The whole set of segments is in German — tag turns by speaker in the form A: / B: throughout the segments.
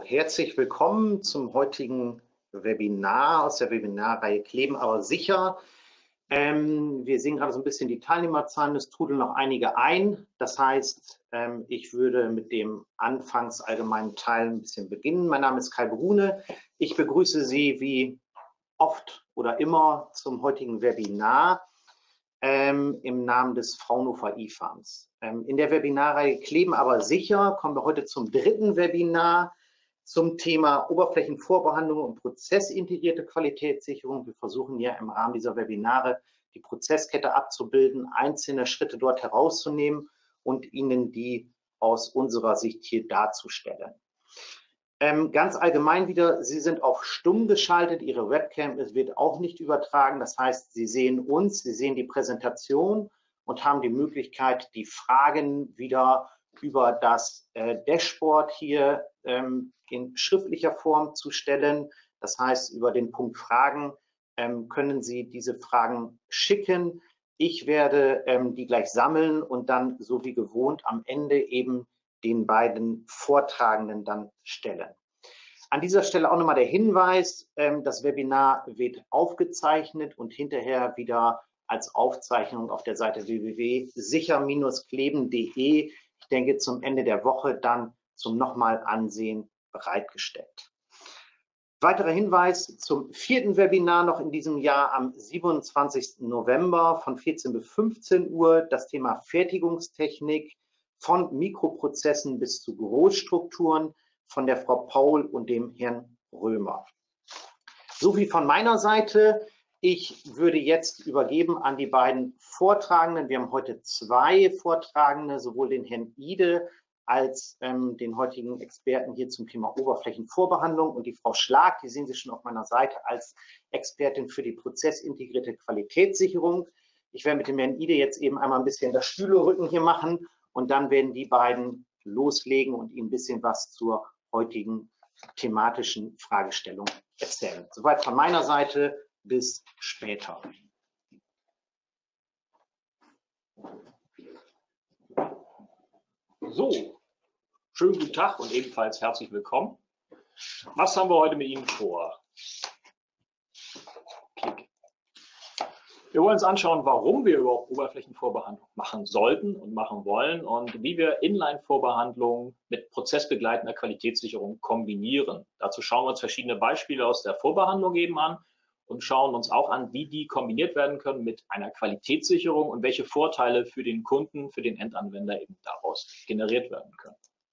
A: herzlich willkommen zum heutigen Webinar aus der Webinarreihe Kleben aber sicher. Wir sehen gerade so ein bisschen die Teilnehmerzahlen, es trudeln noch einige ein. Das heißt, ich würde mit dem anfangs allgemeinen Teil ein bisschen beginnen. Mein Name ist Kai Brune. Ich begrüße Sie wie oft oder immer zum heutigen Webinar im Namen des Fraunhofer IFAMs. In der Webinarreihe Kleben aber sicher kommen wir heute zum dritten Webinar zum Thema Oberflächenvorbehandlung und prozessintegrierte Qualitätssicherung. Wir versuchen ja im Rahmen dieser Webinare die Prozesskette abzubilden, einzelne Schritte dort herauszunehmen und Ihnen die aus unserer Sicht hier darzustellen. Ganz allgemein wieder, Sie sind auf stumm geschaltet, Ihre Webcam wird auch nicht übertragen. Das heißt, Sie sehen uns, Sie sehen die Präsentation und haben die Möglichkeit, die Fragen wieder über das Dashboard hier in schriftlicher Form zu stellen. Das heißt, über den Punkt Fragen können Sie diese Fragen schicken. Ich werde die gleich sammeln und dann so wie gewohnt am Ende eben den beiden Vortragenden dann stellen. An dieser Stelle auch nochmal der Hinweis, das Webinar wird aufgezeichnet und hinterher wieder als Aufzeichnung auf der Seite www.sicher-kleben.de, ich denke zum Ende der Woche dann zum nochmal Ansehen bereitgestellt. Weiterer Hinweis zum vierten Webinar noch in diesem Jahr am 27. November von 14 bis 15 Uhr, das Thema Fertigungstechnik von Mikroprozessen bis zu Großstrukturen von der Frau Paul und dem Herrn Römer. So viel von meiner Seite. Ich würde jetzt übergeben an die beiden Vortragenden. Wir haben heute zwei Vortragende, sowohl den Herrn Ide als den heutigen Experten hier zum Thema Oberflächenvorbehandlung und die Frau Schlag, die sehen Sie schon auf meiner Seite als Expertin für die prozessintegrierte Qualitätssicherung. Ich werde mit dem Herrn Ide jetzt eben einmal ein bisschen das Stühlerücken hier machen und dann werden die beiden loslegen und Ihnen ein bisschen was zur heutigen thematischen Fragestellung erzählen. Soweit von meiner Seite, bis später.
B: So, schönen guten Tag und ebenfalls herzlich willkommen. Was haben wir heute mit Ihnen vor? Klick. Wir wollen uns anschauen, warum wir überhaupt Oberflächenvorbehandlung machen sollten und machen wollen und wie wir Inline-Vorbehandlung mit prozessbegleitender Qualitätssicherung kombinieren. Dazu schauen wir uns verschiedene Beispiele aus der Vorbehandlung eben an und schauen uns auch an, wie die kombiniert werden können mit einer Qualitätssicherung und welche Vorteile für den Kunden, für den Endanwender eben daraus generiert werden können.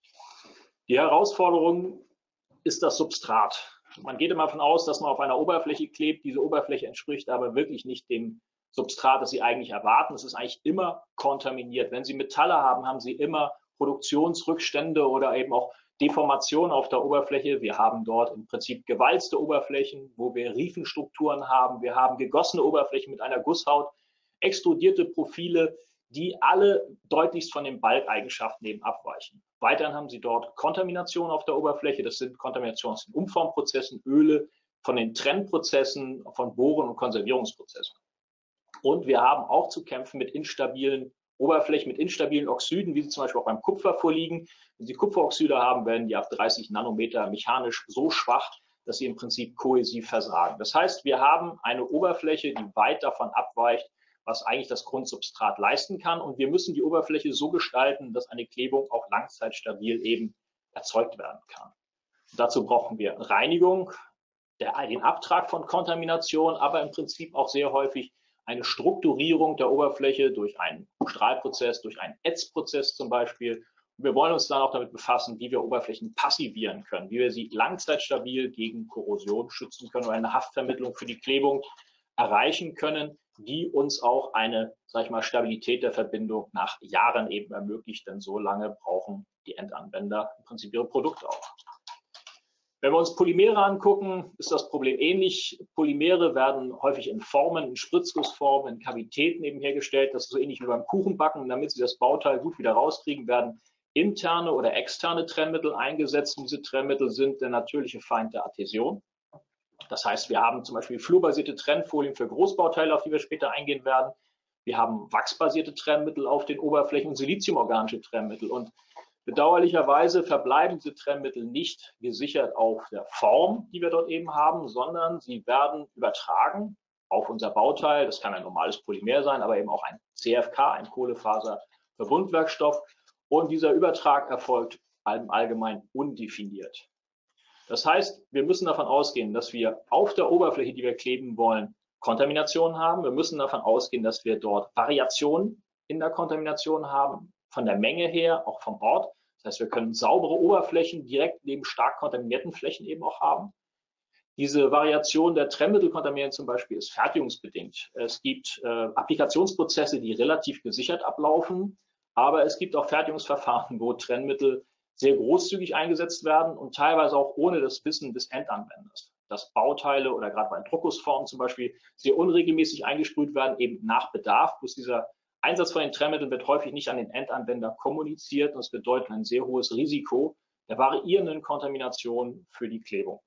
B: Die Herausforderung ist das Substrat. Man geht immer davon aus, dass man auf einer Oberfläche klebt. Diese Oberfläche entspricht aber wirklich nicht dem Substrat, das Sie eigentlich erwarten. Es ist eigentlich immer kontaminiert. Wenn Sie Metalle haben, haben Sie immer Produktionsrückstände oder eben auch Deformationen auf der Oberfläche. Wir haben dort im Prinzip gewalzte Oberflächen, wo wir Riefenstrukturen haben. Wir haben gegossene Oberflächen mit einer Gusshaut, extrudierte Profile, die alle deutlichst von den Balkeigenschaften eben abweichen. Weiterhin haben Sie dort Kontamination auf der Oberfläche. Das sind Kontaminationen aus den Umformprozessen, Öle, von den Trennprozessen, von Bohren- und Konservierungsprozessen. Und wir haben auch zu kämpfen mit instabilen Oberflächen, mit instabilen Oxiden, wie sie zum Beispiel auch beim Kupfer vorliegen. Wenn Sie Kupferoxide haben, werden die ab 30 Nanometer mechanisch so schwach, dass sie im Prinzip kohäsiv versagen. Das heißt, wir haben eine Oberfläche, die weit davon abweicht, was eigentlich das Grundsubstrat leisten kann. Und wir müssen die Oberfläche so gestalten, dass eine Klebung auch langzeitstabil eben erzeugt werden kann. Und dazu brauchen wir Reinigung, den Abtrag von Kontamination, aber im Prinzip auch sehr häufig eine Strukturierung der Oberfläche durch einen Strahlprozess, durch einen Ätzprozess zum Beispiel. Und wir wollen uns dann auch damit befassen, wie wir Oberflächen passivieren können, wie wir sie langzeitstabil gegen Korrosion schützen können oder eine Haftvermittlung für die Klebung erreichen können, die uns auch eine, sag ich mal, Stabilität der Verbindung nach Jahren eben ermöglicht, denn so lange brauchen die Endanwender im Prinzip ihre Produkte auch. Wenn wir uns Polymere angucken, ist das Problem ähnlich. Polymere werden häufig in Formen, in Spritzgussformen, in Kavitäten eben hergestellt. Das ist so ähnlich wie beim Kuchenbacken. Damit Sie das Bauteil gut wieder rauskriegen, werden interne oder externe Trennmittel eingesetzt. Und diese Trennmittel sind der natürliche Feind der Adhäsion. Das heißt, wir haben zum Beispiel fluorbasierte Trennfolien für Großbauteile, auf die wir später eingehen werden. Wir haben wachsbasierte Trennmittel auf den Oberflächen und siliziumorganische Trennmittel. Und Bedauerlicherweise verbleiben diese Trennmittel nicht gesichert auf der Form, die wir dort eben haben, sondern sie werden übertragen auf unser Bauteil. Das kann ein normales Polymer sein, aber eben auch ein CFK, ein Kohlefaserverbundwerkstoff. Und dieser Übertrag erfolgt im Allgemeinen undefiniert. Das heißt, wir müssen davon ausgehen, dass wir auf der Oberfläche, die wir kleben wollen, Kontamination haben. Wir müssen davon ausgehen, dass wir dort Variationen in der Kontamination haben, von der Menge her, auch vom Ort. Das heißt, wir können saubere Oberflächen direkt neben stark kontaminierten Flächen eben auch haben. Diese Variation der Trennmittelkontaminierung zum Beispiel ist fertigungsbedingt. Es gibt Applikationsprozesse, die relativ gesichert ablaufen, aber es gibt auch Fertigungsverfahren, wo Trennmittel sehr großzügig eingesetzt werden und teilweise auch ohne das Wissen des Endanwenders. Dass Bauteile oder gerade bei Druckgussformen zum Beispiel sehr unregelmäßig eingesprüht werden, eben nach Bedarf. Bloß dieser Einsatz von den Trennmitteln wird häufig nicht an den Endanwender kommuniziert und es bedeutet ein sehr hohes Risiko der variierenden Kontamination für die Klebung.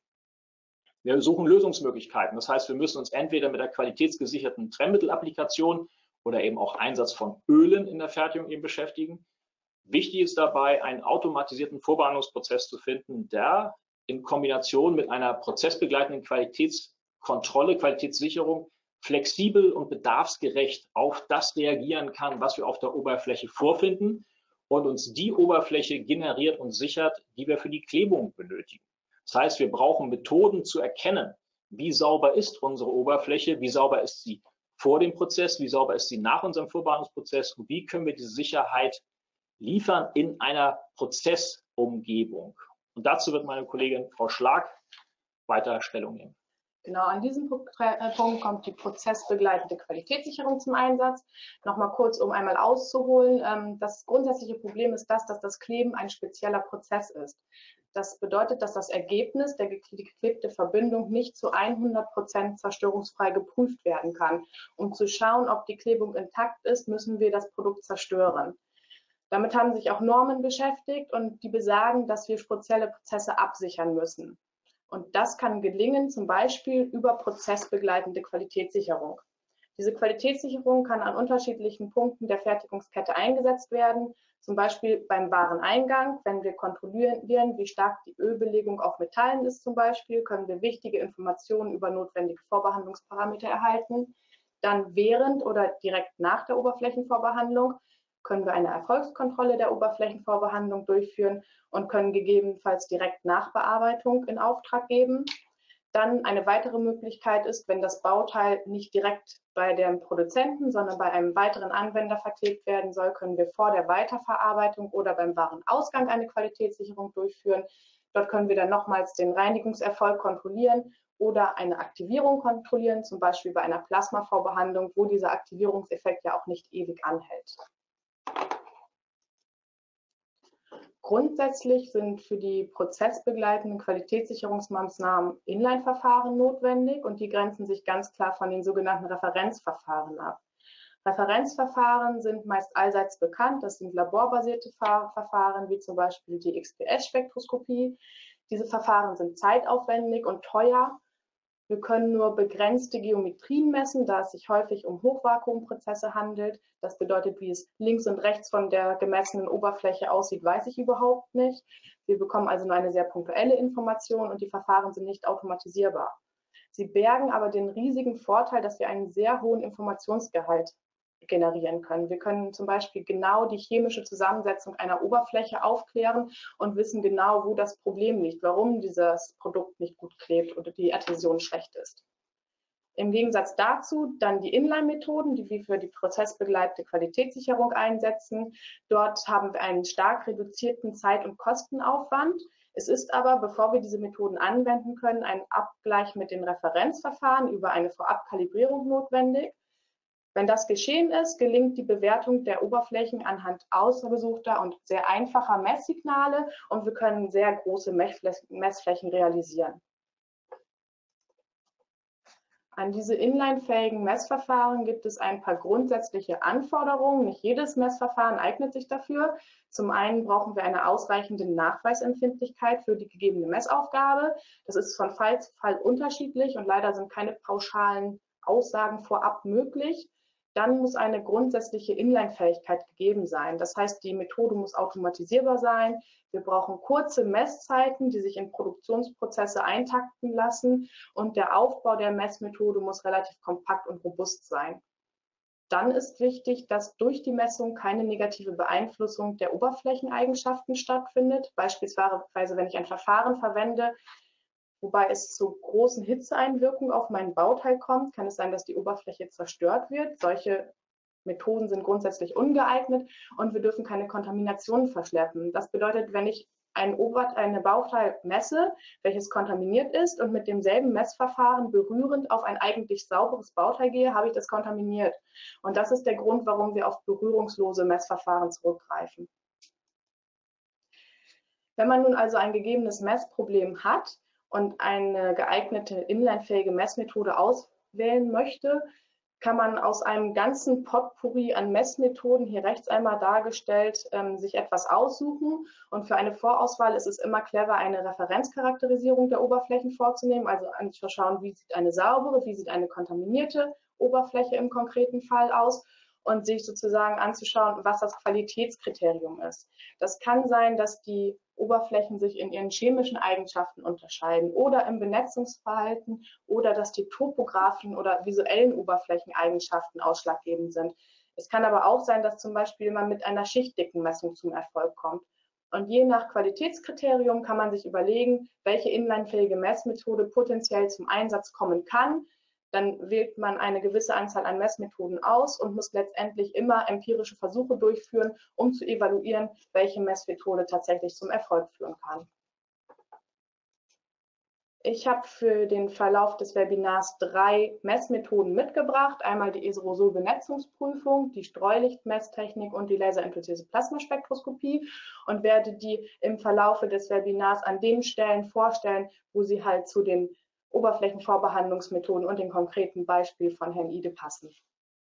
B: Wir suchen Lösungsmöglichkeiten. Das heißt, wir müssen uns entweder mit der qualitätsgesicherten Trennmittelapplikation oder eben auch Einsatz von Ölen in der Fertigung eben beschäftigen. Wichtig ist dabei, einen automatisierten Vorbehandlungsprozess zu finden, der in Kombination mit einer prozessbegleitenden Qualitätskontrolle, Qualitätssicherung flexibel und bedarfsgerecht auf das reagieren kann, was wir auf der Oberfläche vorfinden und uns die Oberfläche generiert und sichert, die wir für die Klebung benötigen. Das heißt, wir brauchen Methoden zu erkennen, wie sauber ist unsere Oberfläche, wie sauber ist sie vor dem Prozess, wie sauber ist sie nach unserem Vorbehandlungsprozess und wie können wir diese Sicherheit liefern in einer Prozessumgebung. Und dazu wird meine Kollegin Frau Schlag weiter Stellung nehmen.
C: Genau, an diesem Punkt kommt die prozessbegleitende Qualitätssicherung zum Einsatz. Nochmal kurz, um einmal auszuholen. Das grundsätzliche Problem ist dass das Kleben ein spezieller Prozess ist. Das bedeutet, dass das Ergebnis, die geklebte Verbindung, nicht zu 100% zerstörungsfrei geprüft werden kann. Um zu schauen, ob die Klebung intakt ist, müssen wir das Produkt zerstören. Damit haben sich auch Normen beschäftigt und die besagen, dass wir spezielle Prozesse absichern müssen. Und das kann gelingen, zum Beispiel über prozessbegleitende Qualitätssicherung. Diese Qualitätssicherung kann an unterschiedlichen Punkten der Fertigungskette eingesetzt werden, zum Beispiel beim Wareneingang. Wenn wir kontrollieren, wie stark die Ölbelegung auf Metallen ist zum Beispiel, können wir wichtige Informationen über notwendige Vorbehandlungsparameter erhalten. Dann während oder direkt nach der Oberflächenvorbehandlung können wir eine Erfolgskontrolle der Oberflächenvorbehandlung durchführen und können gegebenenfalls direkt Nachbearbeitung in Auftrag geben. Dann eine weitere Möglichkeit ist, wenn das Bauteil nicht direkt bei dem Produzenten, sondern bei einem weiteren Anwender verklebt werden soll, können wir vor der Weiterverarbeitung oder beim Warenausgang eine Qualitätssicherung durchführen. Dort können wir dann nochmals den Reinigungserfolg kontrollieren oder eine Aktivierung kontrollieren, zum Beispiel bei einer Plasmavorbehandlung, wo dieser Aktivierungseffekt ja auch nicht ewig anhält. Grundsätzlich sind für die prozessbegleitenden Qualitätssicherungsmaßnahmen Inline-Verfahren notwendig und die grenzen sich ganz klar von den sogenannten Referenzverfahren ab. Referenzverfahren sind meist allseits bekannt. Das sind laborbasierte Verfahren wie zum Beispiel die XPS-Spektroskopie. Diese Verfahren sind zeitaufwendig und teuer. Wir können nur begrenzte Geometrien messen, da es sich häufig um Hochvakuumprozesse handelt. Das bedeutet, wie es links und rechts von der gemessenen Oberfläche aussieht, weiß ich überhaupt nicht. Wir bekommen also nur eine sehr punktuelle Information und die Verfahren sind nicht automatisierbar. Sie bergen aber den riesigen Vorteil, dass wir einen sehr hohen Informationsgehalt generieren können. Wir können zum Beispiel genau die chemische Zusammensetzung einer Oberfläche aufklären und wissen genau, wo das Problem liegt, warum dieses Produkt nicht gut klebt oder die Adhäsion schlecht ist. Im Gegensatz dazu dann die Inline-Methoden, die wir für die prozessbegleitete Qualitätssicherung einsetzen. Dort haben wir einen stark reduzierten Zeit- und Kostenaufwand. Es ist aber, bevor wir diese Methoden anwenden können, ein Abgleich mit den Referenzverfahren über eine Vorabkalibrierung notwendig. Wenn das geschehen ist, gelingt die Bewertung der Oberflächen anhand ausgesuchter und sehr einfacher Messsignale und wir können sehr große Messflächen realisieren. An diese inline-fähigen Messverfahren gibt es ein paar grundsätzliche Anforderungen. Nicht jedes Messverfahren eignet sich dafür. Zum einen brauchen wir eine ausreichende Nachweisempfindlichkeit für die gegebene Messaufgabe. Das ist von Fall zu Fall unterschiedlich und leider sind keine pauschalen Aussagen vorab möglich. dann muss eine grundsätzliche Inline-Fähigkeit gegeben sein. Das heißt, die Methode muss automatisierbar sein. Wir brauchen kurze Messzeiten, die sich in Produktionsprozesse eintakten lassen, und der Aufbau der Messmethode muss relativ kompakt und robust sein. Dann ist wichtig, dass durch die Messung keine negative Beeinflussung der Oberflächeneigenschaften stattfindet. Beispielsweise, wenn ich ein Verfahren verwende, wobei es zu großen Hitzeeinwirkungen auf mein Bauteil kommt, kann es sein, dass die Oberfläche zerstört wird. Solche Methoden sind grundsätzlich ungeeignet und wir dürfen keine Kontamination verschleppen. Das bedeutet, wenn ich ein Bauteil messe, welches kontaminiert ist, und mit demselben Messverfahren berührend auf ein eigentlich sauberes Bauteil gehe, habe ich das kontaminiert. Und das ist der Grund, warum wir auf berührungslose Messverfahren zurückgreifen. Wenn man nun also ein gegebenes Messproblem hat und eine geeignete inlinefähige Messmethode auswählen möchte, kann man aus einem ganzen Potpourri an Messmethoden, hier rechts einmal dargestellt, sich etwas aussuchen. Und für eine Vorauswahl ist es immer clever, eine Referenzcharakterisierung der Oberflächen vorzunehmen, also anzuschauen, wie sieht eine saubere, wie sieht eine kontaminierte Oberfläche im konkreten Fall aus, und sich sozusagen anzuschauen, was das Qualitätskriterium ist. Das kann sein, dass die Oberflächen sich in ihren chemischen Eigenschaften unterscheiden oder im Benetzungsverhalten, oder dass die topografischen oder visuellen Oberflächeneigenschaften ausschlaggebend sind. Es kann aber auch sein, dass zum Beispiel man mit einer Schichtdickenmessung zum Erfolg kommt. Und je nach Qualitätskriterium kann man sich überlegen, welche inlinefähige Messmethode potenziell zum Einsatz kommen kann. Dann wählt man eine gewisse Anzahl an Messmethoden aus und muss letztendlich immer empirische Versuche durchführen, um zu evaluieren, welche Messmethode tatsächlich zum Erfolg führen kann. Ich habe für den Verlauf des Webinars 3 Messmethoden mitgebracht. Einmal die Aerosol-Benetzungsprüfung, die Streulichtmesstechnik und die laserinfiltrierte Plasmaspektroskopie, und werde die im Verlauf des Webinars an den Stellen vorstellen, wo sie halt zu den Oberflächenvorbehandlungsmethoden und den konkreten Beispiel von Herrn Ide passen.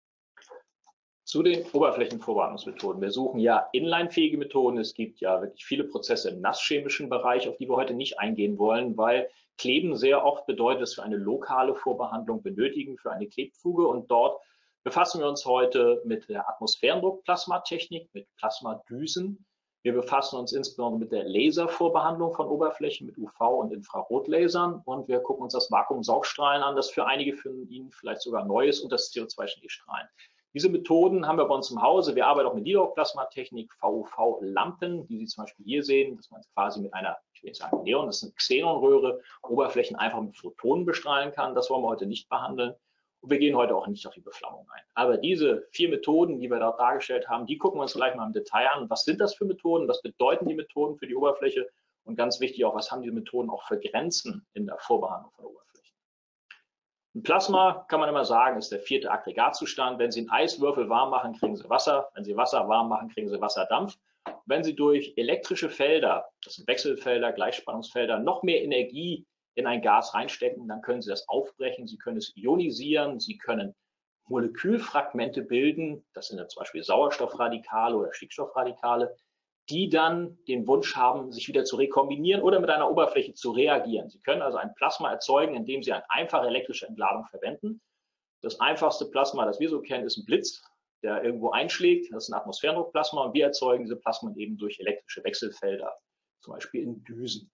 B: Zu den Oberflächenvorbehandlungsmethoden. Wir suchen ja inlinefähige Methoden. Es gibt ja wirklich viele Prozesse im nasschemischen Bereich, auf die wir heute nicht eingehen wollen, weil Kleben sehr oft bedeutet, dass wir eine lokale Vorbehandlung benötigen für eine Klebfuge. Und dort befassen wir uns heute mit der Atmosphärendruckplasmatechnik, mit Plasmadüsen. Wir befassen uns insbesondere mit der Laservorbehandlung von Oberflächen mit UV- und Infrarotlasern, und wir gucken uns das Vakuumsaugstrahlen an, das für einige von Ihnen vielleicht sogar neu ist, und das CO2-Schneestrahlen. Diese Methoden haben wir bei uns im Hause. Wir arbeiten auch mit Niederdruckplasmatechnik, VUV-Lampen, die Sie zum Beispiel hier sehen, dass man quasi mit einer, ich will nicht sagen Neon, das ist eine Xenonröhre, Oberflächen einfach mit Photonen bestrahlen kann. Das wollen wir heute nicht behandeln. Und wir gehen heute auch nicht auf die Beflammung ein. Aber diese 4 Methoden, die wir dort dargestellt haben, die gucken wir uns gleich mal im Detail an. Was sind das für Methoden? Was bedeuten die Methoden für die Oberfläche? Und ganz wichtig auch, was haben diese Methoden auch für Grenzen in der Vorbehandlung von Oberflächen? Ein Plasma, kann man immer sagen, ist der 4. Aggregatzustand. Wenn Sie einen Eiswürfel warm machen, kriegen Sie Wasser. Wenn Sie Wasser warm machen, kriegen Sie Wasserdampf. Wenn Sie durch elektrische Felder, das sind Wechselfelder, Gleichspannungsfelder, noch mehr Energie in ein Gas reinstecken, dann können Sie das aufbrechen, Sie können es ionisieren, Sie können Molekülfragmente bilden, das sind ja zum Beispiel Sauerstoffradikale oder Stickstoffradikale, die dann den Wunsch haben, sich wieder zu rekombinieren oder mit einer Oberfläche zu reagieren. Sie können also ein Plasma erzeugen, indem Sie eine einfache elektrische Entladung verwenden. Das einfachste Plasma, das wir so kennen, ist ein Blitz, der irgendwo einschlägt. Das ist ein Atmosphärendruckplasma, und wir erzeugen diese Plasmen eben durch elektrische Wechselfelder, zum Beispiel in Düsen.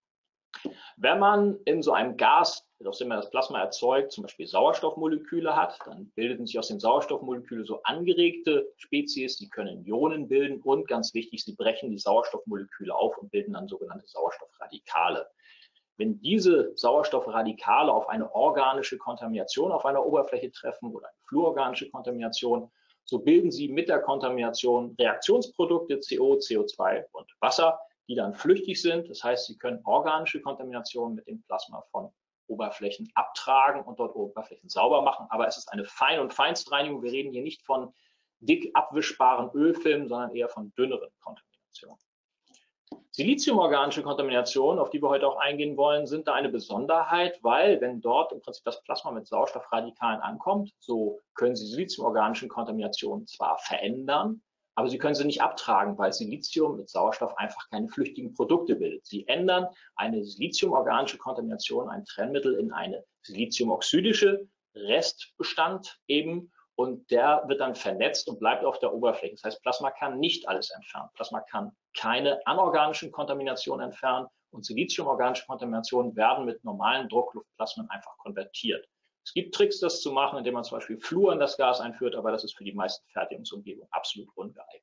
B: Wenn man in so einem Gas, aus dem man das Plasma erzeugt, zum Beispiel Sauerstoffmoleküle hat, dann bilden sich aus den Sauerstoffmolekülen so angeregte Spezies, die können Ionen bilden, und ganz wichtig, sie brechen die Sauerstoffmoleküle auf und bilden dann sogenannte Sauerstoffradikale. Wenn diese Sauerstoffradikale auf eine organische Kontamination auf einer Oberfläche treffen oder eine fluororganische Kontamination, so bilden sie mit der Kontamination Reaktionsprodukte CO, CO2 und Wasser, die dann flüchtig sind. Das heißt, Sie können organische Kontaminationen mit dem Plasma von Oberflächen abtragen und dort Oberflächen sauber machen. Aber es ist eine Fein- und Feinstreinigung. Wir reden hier nicht von dick abwischbaren Ölfilmen, sondern eher von dünneren Kontaminationen. Siliziumorganische Kontaminationen, auf die wir heute auch eingehen wollen, sind da eine Besonderheit, weil wenn dort im Prinzip das Plasma mit Sauerstoffradikalen ankommt, so können Sie siliziumorganische Kontaminationen zwar verändern, aber Sie können sie nicht abtragen, weil Silizium mit Sauerstoff einfach keine flüchtigen Produkte bildet. Sie ändern eine siliziumorganische Kontamination, ein Trennmittel, in eine siliziumoxidische Restbestand eben, und der wird dann vernetzt und bleibt auf der Oberfläche. Das heißt, Plasma kann nicht alles entfernen. Plasma kann keine anorganischen Kontaminationen entfernen und siliziumorganische Kontaminationen werden mit normalen Druckluftplasmen einfach konvertiert. Es gibt Tricks, das zu machen, indem man zum Beispiel Fluor in das Gas einführt, aber das ist für die meisten Fertigungsumgebungen absolut ungeeignet.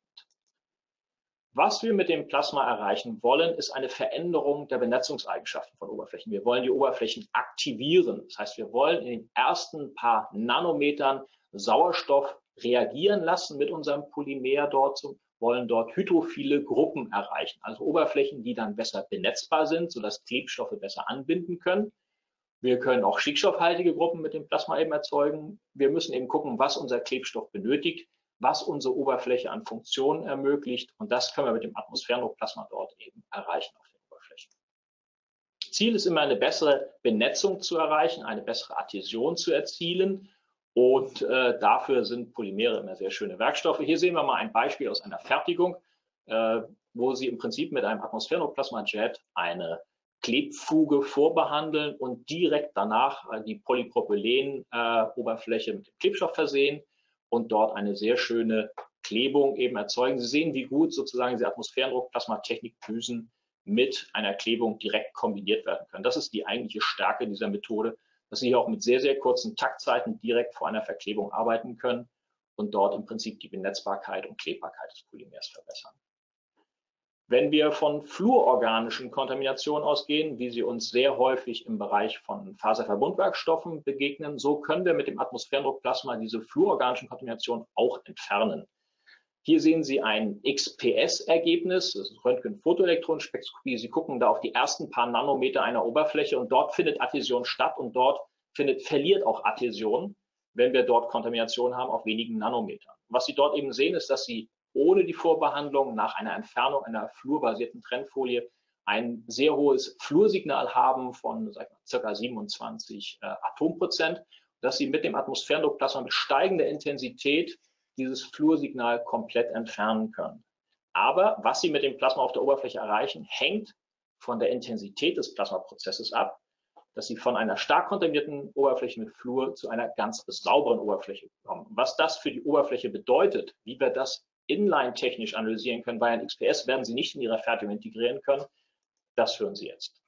B: Was wir mit dem Plasma erreichen wollen, ist eine Veränderung der Benetzungseigenschaften von Oberflächen. Wir wollen die Oberflächen aktivieren. Das heißt, wir wollen in den ersten paar Nanometern Sauerstoff reagieren lassen mit unserem Polymer dort, wollen dort hydrophile Gruppen erreichen, also Oberflächen, die dann besser benetzbar sind, sodass Klebstoffe besser anbinden können. Wir können auch stickstoffhaltige Gruppen mit dem Plasma eben erzeugen. Wir müssen eben gucken, was unser Klebstoff benötigt, was unsere Oberfläche an Funktionen ermöglicht. Und das können wir mit dem Atmosphärendruckplasma dort eben erreichen auf den Oberflächen. Ziel ist immer, eine bessere Benetzung zu erreichen, eine bessere Adhäsion zu erzielen. Und dafür sind Polymere immer sehr schöne Werkstoffe. Hier sehen wir mal ein Beispiel aus einer Fertigung, wo Sie im Prinzip mit einem Atmosphärendruckplasma-Jet eine Klebfuge vorbehandeln und direkt danach die Polypropylen-Oberfläche mit dem Klebstoff versehen und dort eine sehr schöne Klebung eben erzeugen. Sie sehen, wie gut sozusagen diese Atmosphärendruck-Plasma-Technik-Düsen mit einer Klebung direkt kombiniert werden können. Das ist die eigentliche Stärke dieser Methode, dass Sie hier auch mit sehr, sehr kurzen Taktzeiten direkt vor einer Verklebung arbeiten können und dort im Prinzip die Benetzbarkeit und Klebbarkeit des Polymers verbessern. Wenn wir von fluororganischen Kontaminationen ausgehen, wie sie uns sehr häufig im Bereich von Faserverbundwerkstoffen begegnen, so können wir mit dem Atmosphärendruckplasma diese fluororganischen Kontaminationen auch entfernen. Hier sehen Sie ein XPS-Ergebnis, das ist Röntgen-Photoelektronenspektroskopie. Sie gucken da auf die ersten paar Nanometer einer Oberfläche und dort findet Adhäsion statt und dort verliert auch Adhäsion, wenn wir dort Kontamination haben auf wenigen Nanometern. Was Sie dort eben sehen, ist, dass Sie ohne die Vorbehandlung nach einer Entfernung einer fluorbasierten Trennfolie ein sehr hohes Fluorsignal haben von ca. 27 Atomprozent, dass Sie mit dem Atmosphärendruckplasma mit steigender Intensität dieses Fluorsignal komplett entfernen können. Aber was Sie mit dem Plasma auf der Oberfläche erreichen, hängt von der Intensität des Plasmaprozesses ab, dass Sie von einer stark kontaminierten Oberfläche mit Fluor zu einer ganz sauberen Oberfläche kommen. Was das für die Oberfläche bedeutet, wie wir das inline-technisch analysieren können, weil ein XPS werden Sie nicht in Ihrer Fertigung integrieren können. Das hören Sie jetzt.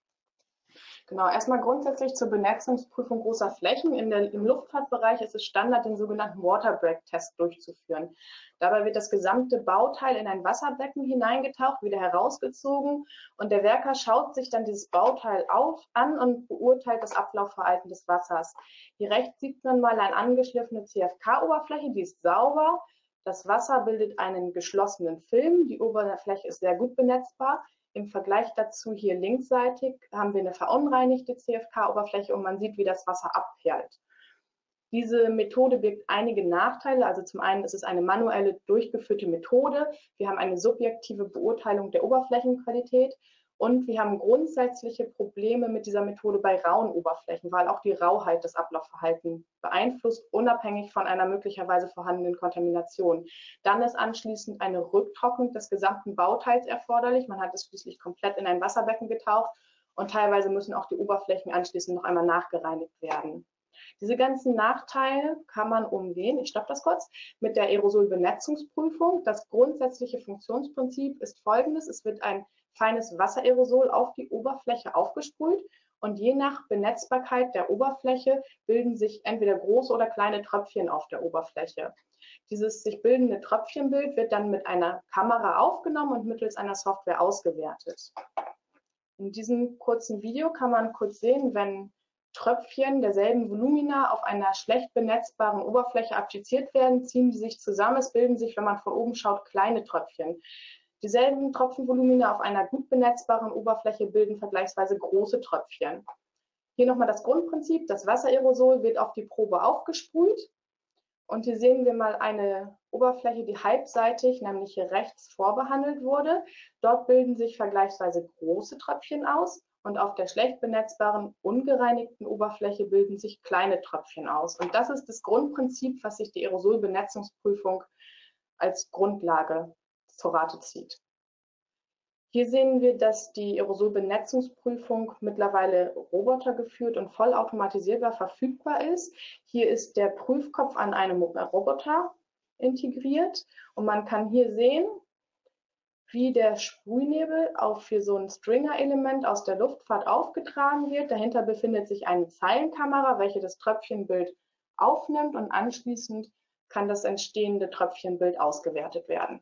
C: Genau, erstmal grundsätzlich zur Benetzungsprüfung großer Flächen. Im Luftfahrtbereich ist es Standard, den sogenannten Water-Break-Test durchzuführen. Dabei wird das gesamte Bauteil in ein Wasserbecken hineingetaucht, wieder herausgezogen und der Werker schaut sich dann dieses Bauteil an und beurteilt das Ablaufverhalten des Wassers. Hier rechts sieht man mal eine angeschliffene CFK-Oberfläche, die ist sauber. Das Wasser bildet einen geschlossenen Film. Die Oberfläche ist sehr gut benetzbar. Im Vergleich dazu hier linksseitig haben wir eine verunreinigte CFK-Oberfläche und man sieht, wie das Wasser abperlt. Diese Methode birgt einige Nachteile. Also zum einen ist es eine manuelle durchgeführte Methode. Wir haben eine subjektive Beurteilung der Oberflächenqualität. Und wir haben grundsätzliche Probleme mit dieser Methode bei rauen Oberflächen, weil auch die Rauheit das Ablaufverhalten beeinflusst, unabhängig von einer möglicherweise vorhandenen Kontamination. Dann ist anschließend eine Rücktrocknung des gesamten Bauteils erforderlich. Man hat es schließlich komplett in ein Wasserbecken getaucht und teilweise müssen auch die Oberflächen anschließend noch einmal nachgereinigt werden. Diese ganzen Nachteile kann man umgehen, ich stoppe das kurz, mit der Aerosolbenetzungsprüfung. Das grundsätzliche Funktionsprinzip ist folgendes: Es wird ein feines Wassererosol auf die Oberfläche aufgesprüht und je nach Benetzbarkeit der Oberfläche bilden sich entweder große oder kleine Tröpfchen auf der Oberfläche. Dieses sich bildende Tröpfchenbild wird dann mit einer Kamera aufgenommen und mittels einer Software ausgewertet. In diesem kurzen Video kann man kurz sehen, wenn Tröpfchen derselben Volumina auf einer schlecht benetzbaren Oberfläche appliziert werden, ziehen die sich zusammen. Es bilden sich, wenn man von oben schaut, kleine Tröpfchen. Dieselben Tropfenvolumina auf einer gut benetzbaren Oberfläche bilden vergleichsweise große Tröpfchen. Hier nochmal das Grundprinzip. Das Wassererosol wird auf die Probe aufgesprüht. Und hier sehen wir mal eine Oberfläche, die halbseitig, nämlich hier rechts, vorbehandelt wurde. Dort bilden sich vergleichsweise große Tröpfchen aus. Und auf der schlecht benetzbaren, ungereinigten Oberfläche bilden sich kleine Tröpfchen aus. Und das ist das Grundprinzip, was sich die Aerosolbenetzungsprüfung als Grundlage zu Rate zieht. Hier sehen wir, dass die Aerosolbenetzungsprüfung mittlerweile robotergeführt und vollautomatisierbar verfügbar ist. Hier ist der Prüfkopf an einem Roboter integriert und man kann hier sehen, wie der Sprühnebel für so ein Stringer-Element aus der Luftfahrt aufgetragen wird. Dahinter befindet sich eine Zeilenkamera, welche das Tröpfchenbild aufnimmt und anschließend kann das entstehende Tröpfchenbild ausgewertet werden.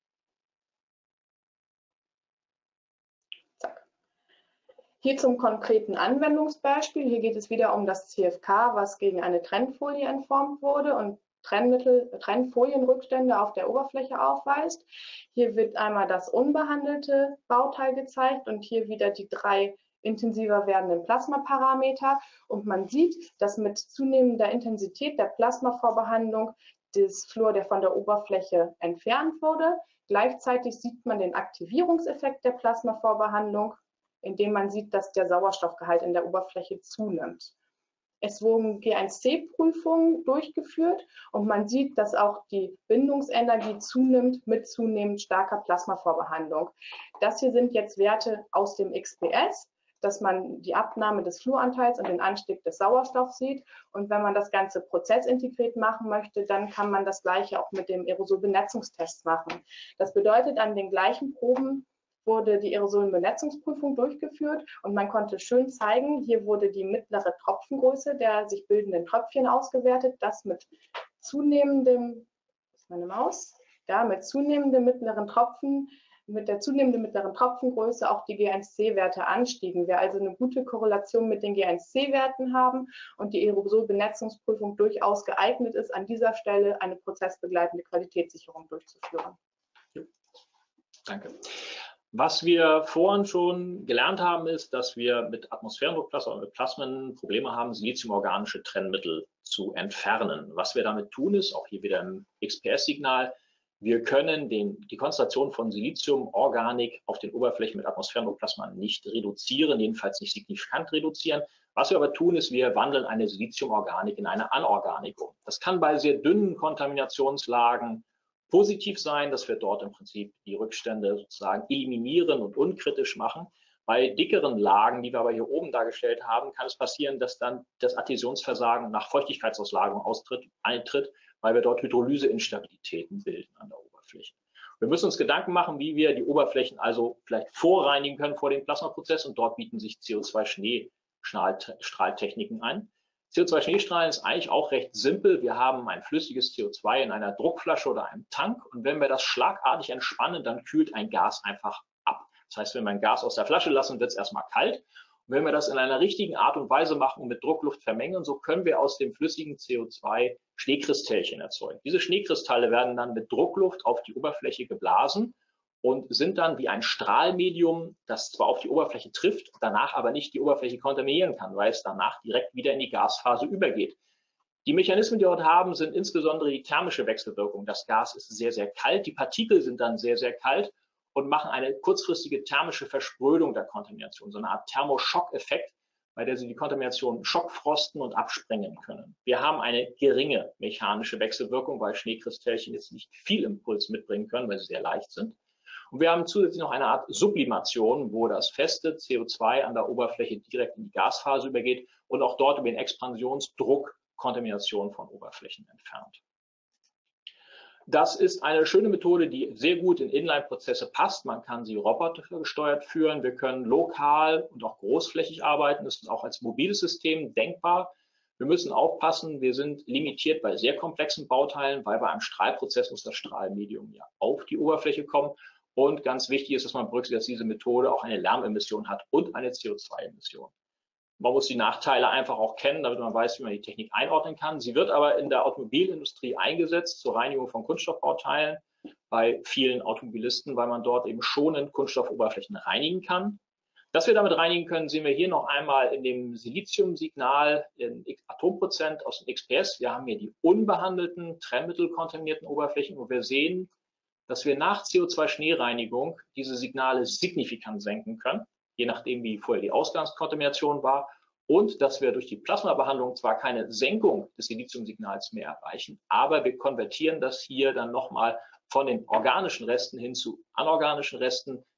C: Hier zum konkreten Anwendungsbeispiel. Hier geht es wieder um das CFK, was gegen eine Trennfolie entformt wurde und Trennfolienrückstände auf der Oberfläche aufweist. Hier wird einmal das unbehandelte Bauteil gezeigt und hier wieder die 3 intensiver werdenden Plasmaparameter. Und man sieht, dass mit zunehmender Intensität der Plasmavorbehandlung das Fluor, der von der Oberfläche entfernt wurde. Gleichzeitig sieht man den Aktivierungseffekt der Plasmavorbehandlung, indem man sieht, dass der Sauerstoffgehalt in der Oberfläche zunimmt. Es wurden G1C-Prüfungen durchgeführt und man sieht, dass auch die Bindungsenergie zunimmt mit zunehmend starker Plasmavorbehandlung. Das hier sind jetzt Werte aus dem XPS, dass man die Abnahme des Fluoranteils und den Anstieg des Sauerstoffs sieht. Und wenn man das Ganze prozessintegriert machen möchte, dann kann man das Gleiche auch mit dem Aerosolbenetzungstest machen. Das bedeutet, an den gleichen Proben wurde die Aerosolbenetzungsprüfung durchgeführt und man konnte schön zeigen, hier wurde die mittlere Tropfengröße der sich bildenden Tröpfchen ausgewertet, das mit zunehmendem, mit zunehmendem mittleren Tropfen, mit der zunehmenden mittleren Tropfengröße auch die G1C-Werte anstiegen. Wir also eine gute Korrelation mit den G1C-Werten haben und die Aerosolbenetzungsprüfung durchaus geeignet ist, an dieser Stelle eine prozessbegleitende Qualitätssicherung durchzuführen.
B: Danke. Was wir vorhin schon gelernt haben, ist, dass wir mit Atmosphärendruckplasma und mit Plasmen Probleme haben, siliziumorganische Trennmittel zu entfernen. Was wir damit tun, ist, auch hier wieder im XPS-Signal, wir können die Konzentration von Siliziumorganik auf den Oberflächen mit Atmosphärendruckplasma nicht reduzieren, jedenfalls nicht signifikant reduzieren. Was wir aber tun, ist, wir wandeln eine Siliziumorganik in eine Anorganik um. Das kann bei sehr dünnen Kontaminationslagen positiv sein, dass wir dort im Prinzip die Rückstände sozusagen eliminieren und unkritisch machen. Bei dickeren Lagen, die wir aber hier oben dargestellt haben, kann es passieren, dass dann das Adhäsionsversagen nach Feuchtigkeitsauslagerung eintritt, weil wir dort Hydrolyseinstabilitäten bilden an der Oberfläche. Wir müssen uns Gedanken machen, wie wir die Oberflächen also vielleicht vorreinigen können vor dem Plasmaprozess und dort bieten sich CO2-Schneestrahltechniken an. CO2-Schneestrahlen ist eigentlich auch recht simpel. Wir haben ein flüssiges CO2 in einer Druckflasche oder einem Tank und wenn wir das schlagartig entspannen, dann kühlt ein Gas einfach ab. Das heißt, wenn wir ein Gas aus der Flasche lassen, wird es erstmal kalt. Und wenn wir das in einer richtigen Art und Weise machen und mit Druckluft vermengen, so können wir aus dem flüssigen CO2 Schneekristallchen erzeugen. Diese Schneekristalle werden dann mit Druckluft auf die Oberfläche geblasen und sind dann wie ein Strahlmedium, das zwar auf die Oberfläche trifft, danach aber nicht die Oberfläche kontaminieren kann, weil es danach direkt wieder in die Gasphase übergeht. Die Mechanismen, die wir dort haben, sind insbesondere die thermische Wechselwirkung. Das Gas ist sehr, sehr kalt, die Partikel sind dann sehr, sehr kalt und machen eine kurzfristige thermische Versprödung der Kontamination, so eine Art Thermoschockeffekt, bei der sie die Kontamination schockfrosten und absprengen können. Wir haben eine geringe mechanische Wechselwirkung, weil Schneekristallchen jetzt nicht viel Impuls mitbringen können, weil sie sehr leicht sind. Und wir haben zusätzlich noch eine Art Sublimation, wo das feste CO2 an der Oberfläche direkt in die Gasphase übergeht und auch dort über den Expansionsdruck Kontamination von Oberflächen entfernt. Das ist eine schöne Methode, die sehr gut in Inline-Prozesse passt. Man kann sie robotergesteuert führen. Wir können lokal und auch großflächig arbeiten. Das ist auch als mobiles System denkbar. Wir müssen aufpassen, wir sind limitiert bei sehr komplexen Bauteilen, weil bei einem Strahlprozess muss das Strahlmedium ja auf die Oberfläche kommen. Und ganz wichtig ist, dass man berücksichtigt, dass diese Methode auch eine Lärmemission hat und eine CO2-Emission. Man muss die Nachteile einfach auch kennen, damit man weiß, wie man die Technik einordnen kann. Sie wird aber in der Automobilindustrie eingesetzt zur Reinigung von Kunststoffbauteilen bei vielen Automobilisten, weil man dort eben schonend Kunststoffoberflächen reinigen kann. Dass wir damit reinigen können, sehen wir hier noch einmal in dem Siliziumsignal in Atomprozent aus dem XPS. Wir haben hier die unbehandelten, trennmittelkontaminierten Oberflächen, wo wir sehen, dass wir nach CO2-Schneereinigung diese Signale signifikant senken können, je nachdem, wie vorher die Ausgangskontamination war, und dass wir durch die Plasmabehandlung zwar keine Senkung des Siliziumsignals mehr erreichen, aber wir konvertieren das hier dann nochmal von den organischen Resten hin zu anorganischen Resten,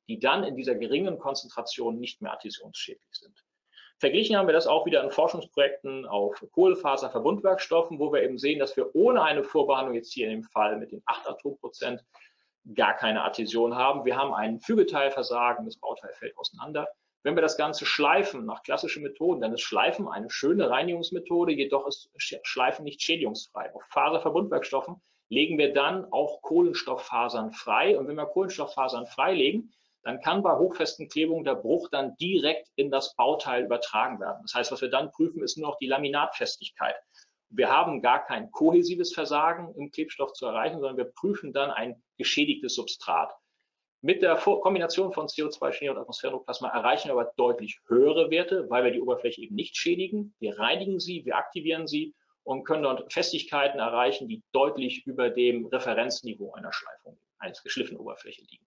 B: die dann in dieser geringen Konzentration nicht mehr adhäsionsschädlich sind. Verglichen haben wir das auch wieder in Forschungsprojekten auf Kohlefaserverbundwerkstoffen, wo wir eben sehen, dass wir ohne eine Vorbehandlung, jetzt hier in dem Fall mit den 8 Atomprozent, gar keine Adhäsion haben. Wir haben ein Fügeteilversagen, das Bauteil fällt auseinander. Wenn wir das Ganze schleifen nach klassischen Methoden, dann ist Schleifen eine schöne Reinigungsmethode, jedoch ist Schleifen nicht schädigungsfrei. Auf Faserverbundwerkstoffen legen wir dann auch Kohlenstofffasern frei. Und wenn wir Kohlenstofffasern freilegen, dann kann bei hochfesten Klebungen der Bruch dann direkt in das Bauteil übertragen werden. Das heißt, was wir dann prüfen, ist nur noch die Laminatfestigkeit. Wir haben gar kein kohäsives Versagen im Klebstoff zu erreichen, sondern wir prüfen dann ein geschädigtes Substrat. Mit der Kombination von CO2-Schnee und Atmosphärendruckplasma erreichen wir aber deutlich höhere Werte, weil wir die Oberfläche eben nicht schädigen. Wir reinigen sie, wir aktivieren sie und können dort Festigkeiten erreichen, die deutlich über dem Referenzniveau einer Schleifung, einer geschliffenen Oberfläche liegen.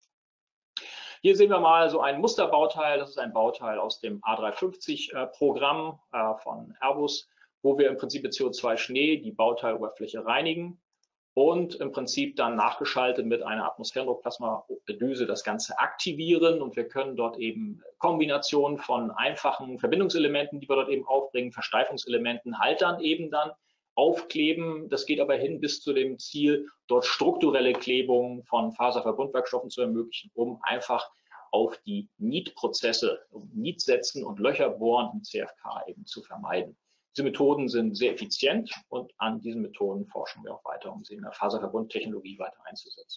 B: Hier sehen wir mal so ein Musterbauteil. Das ist ein Bauteil aus dem A350-Programm von Airbus, wo wir im Prinzip mit CO2-Schnee die Bauteiloberfläche reinigen und im Prinzip dann nachgeschaltet mit einer Atmosphärendruckplasmadüse das Ganze aktivieren. Und wir können dort eben Kombinationen von einfachen Verbindungselementen, die wir dort eben aufbringen, Versteifungselementen, Haltern eben dann aufkleben. Das geht aber hin bis zu dem Ziel, dort strukturelle Klebungen von Faserverbundwerkstoffen zu ermöglichen, um einfach auf die Nietprozesse, Nietsetzen und Löcher bohren im CFK eben zu vermeiden. Diese Methoden sind sehr effizient und an diesen Methoden forschen wir auch weiter, um sie in der Faserverbundtechnologie weiter einzusetzen.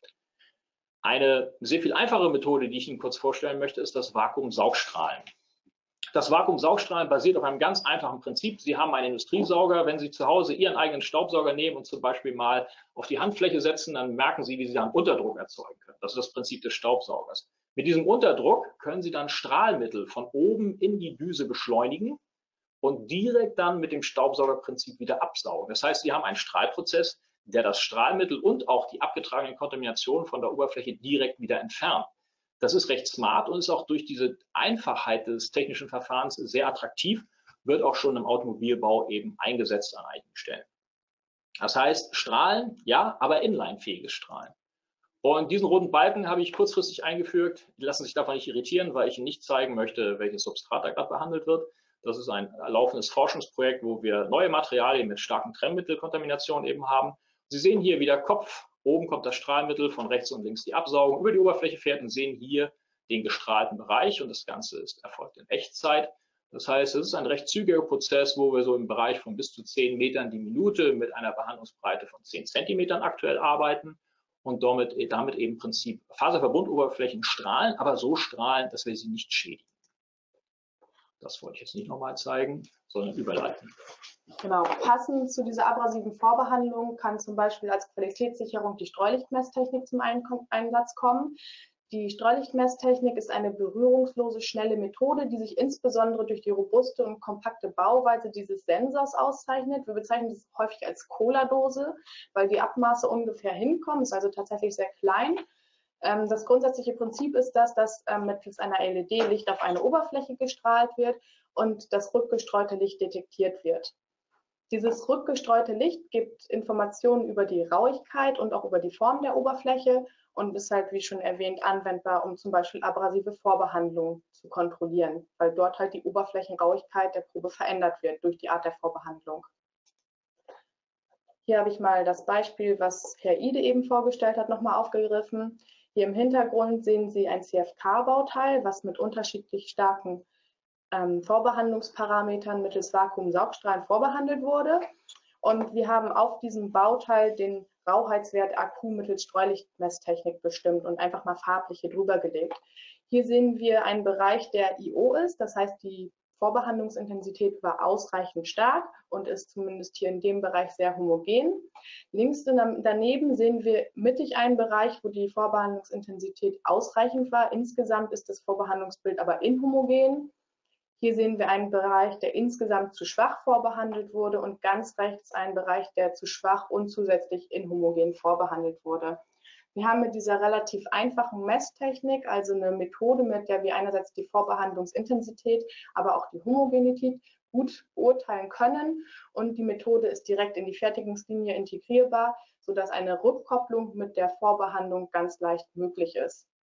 B: Eine sehr viel einfachere Methode, die ich Ihnen kurz vorstellen möchte, ist das Vakuumsaugstrahlen. Das Vakuumsaugstrahlen basiert auf einem ganz einfachen Prinzip. Sie haben einen Industriesauger. Wenn Sie zu Hause Ihren eigenen Staubsauger nehmen und zum Beispiel mal auf die Handfläche setzen, dann merken Sie, wie Sie dann Unterdruck erzeugen können. Das ist das Prinzip des Staubsaugers. Mit diesem Unterdruck können Sie dann Strahlmittel von oben in die Düse beschleunigen und direkt dann mit dem Staubsaugerprinzip wieder absaugen. Das heißt, Sie haben einen Strahlprozess, der das Strahlmittel und auch die abgetragene Kontamination von der Oberfläche direkt wieder entfernt. Das ist recht smart und ist auch durch diese Einfachheit des technischen Verfahrens sehr attraktiv, wird auch schon im Automobilbau eben eingesetzt an einigen Stellen. Das heißt, Strahlen, ja, aber inlinefähiges Strahlen. Und diesen roten Balken habe ich kurzfristig eingefügt. Die lassen sich davon nicht irritieren, weil ich Ihnen nicht zeigen möchte, welches Substrat da gerade behandelt wird. Das ist ein laufendes Forschungsprojekt, wo wir neue Materialien mit starken Trennmittelkontaminationen eben haben. Sie sehen hier, wie der Kopf, oben kommt das Strahlmittel, von rechts und links die Absaugung, über die Oberfläche fährt und sehen hier den gestrahlten Bereich und das Ganze erfolgt in Echtzeit. Das heißt, es ist ein recht zügiger Prozess, wo wir so im Bereich von bis zu 10 Metern die Minute mit einer Behandlungsbreite von 10 Zentimetern aktuell arbeiten und damit eben im Prinzip Faserverbundoberflächen strahlen, aber so strahlen, dass wir sie nicht schädigen. Das wollte ich jetzt nicht nochmal zeigen, sondern überleiten.
C: Genau, passend zu dieser abrasiven Vorbehandlung kann zum Beispiel als Qualitätssicherung die Streulichtmesstechnik zum Einsatz kommen. Die Streulichtmesstechnik ist eine berührungslose, schnelle Methode, die sich insbesondere durch die robuste und kompakte Bauweise dieses Sensors auszeichnet. Wir bezeichnen das häufig als Cola-Dose, weil die Abmaße ungefähr hinkommen, ist also tatsächlich sehr klein. Das grundsätzliche Prinzip ist, dass mittels einer LED Licht auf eine Oberfläche gestrahlt wird und das rückgestreute Licht detektiert wird. Dieses rückgestreute Licht gibt Informationen über die Rauigkeit und auch über die Form der Oberfläche und ist halt, wie schon erwähnt, anwendbar, um zum Beispiel abrasive Vorbehandlung zu kontrollieren, weil dort halt die Oberflächenrauigkeit der Probe verändert wird durch die Art der Vorbehandlung. Hier habe ich mal das Beispiel, was Herr Ide eben vorgestellt hat, nochmal aufgegriffen. Hier im Hintergrund sehen Sie ein CFK-Bauteil, was mit unterschiedlich starken Vorbehandlungsparametern mittels Vakuumsaugstrahlen vorbehandelt wurde. Und wir haben auf diesem Bauteil den Rauheitswert AQ mittels Streulichtmesstechnik bestimmt und einfach mal farbliche drüber gelegt. Hier sehen wir einen Bereich, der IO ist, das heißt, die Vorbehandlungsintensität war ausreichend stark und ist zumindest hier in dem Bereich sehr homogen. Links daneben sehen wir mittig einen Bereich, wo die Vorbehandlungsintensität ausreichend war. Insgesamt ist das Vorbehandlungsbild aber inhomogen. Hier sehen wir einen Bereich, der insgesamt zu schwach vorbehandelt wurde und ganz rechts einen Bereich, der zu schwach und zusätzlich inhomogen vorbehandelt wurde. Wir haben mit dieser relativ einfachen Messtechnik, also eine Methode, mit der wir einerseits die Vorbehandlungsintensität, aber auch die Homogenität gut beurteilen können. Und die Methode ist direkt in die Fertigungslinie integrierbar, sodass eine Rückkopplung mit der Vorbehandlung ganz leicht möglich ist.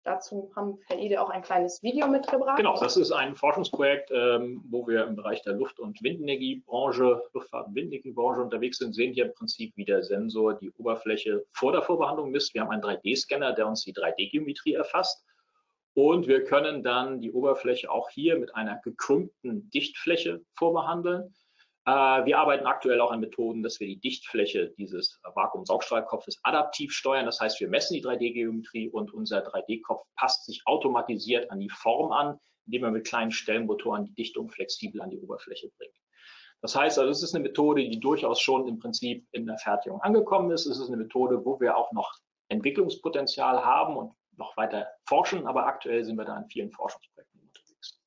C: Dazu haben Herr Ide auch ein kleines Video mitgebracht.
B: Genau, das ist ein Forschungsprojekt, wo wir im Bereich der Luft- und Windenergiebranche, Luftfahrt- und Windenergiebranche unterwegs sind, sehen hier im Prinzip, wie der Sensor die Oberfläche vor der Vorbehandlung misst. Wir haben einen 3D-Scanner, der uns die 3D-Geometrie erfasst. Und wir können dann die Oberfläche auch hier mit einer gekrümmten Dichtfläche vorbehandeln. Wir arbeiten aktuell auch an Methoden, dass wir die Dichtfläche dieses Vakuumsaugstrahlkopfes adaptiv steuern. Das heißt, wir messen die 3D-Geometrie und unser 3D-Kopf passt sich automatisiert an die Form an, indem er mit kleinen Stellmotoren die Dichtung flexibel an die Oberfläche bringt. Das heißt, also es ist eine Methode, die durchaus schon im Prinzip in der Fertigung angekommen ist. Es ist eine Methode, wo wir auch noch Entwicklungspotenzial haben und noch weiter forschen, aber aktuell sind wir da in vielen Forschungsprojekten unterwegs.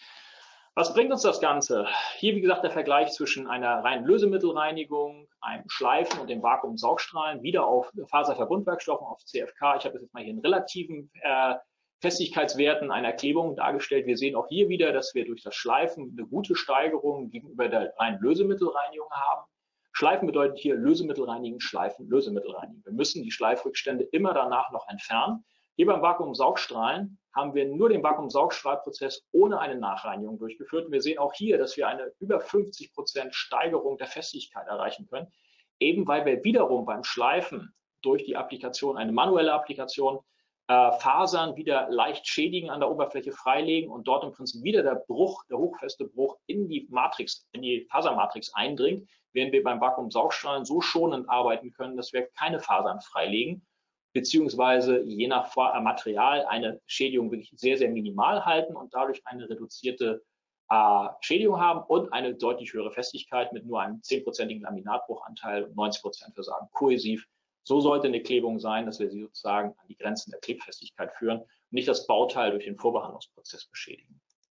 B: Was bringt uns das Ganze? Hier, wie gesagt, der Vergleich zwischen einer reinen Lösemittelreinigung, einem Schleifen und dem Vakuumsaugstrahlen, wieder auf Faserverbundwerkstoffen, auf CFK. Ich habe jetzt mal hier in relativen Festigkeitswerten einer Klebung dargestellt. Wir sehen auch hier wieder, dass wir durch das Schleifen eine gute Steigerung gegenüber der reinen Lösemittelreinigung haben. Schleifen bedeutet hier Lösemittel reinigen, Schleifen, Lösemittel reinigen. Wir müssen die Schleifrückstände immer danach noch entfernen. Hier beim Vakuumsaugstrahlen haben wir nur den Vakuumsaugstrahlprozess ohne eine Nachreinigung durchgeführt. Und wir sehen auch hier, dass wir eine über 50% Steigerung der Festigkeit erreichen können, eben weil wir wiederum beim Schleifen durch die Applikation, eine manuelle Applikation, Fasern wieder leicht schädigen an der Oberfläche freilegen und dort im Prinzip wieder der Bruch, der hochfeste Bruch in die Matrix, in die Fasermatrix eindringt, während wir beim Vakuumsaugstrahlen so schonend arbeiten können, dass wir keine Fasern freilegen, beziehungsweise je nach Material eine Schädigung wirklich sehr, sehr minimal halten und dadurch eine reduzierte Schädigung haben und eine deutlich höhere Festigkeit mit nur einem 10%igen Laminatbruchanteil und 90% wir sagen kohäsiv. So sollte eine Klebung sein, dass wir sie sozusagen an die Grenzen der Klebfestigkeit führen und nicht das Bauteil durch den Vorbehandlungsprozess beschädigen.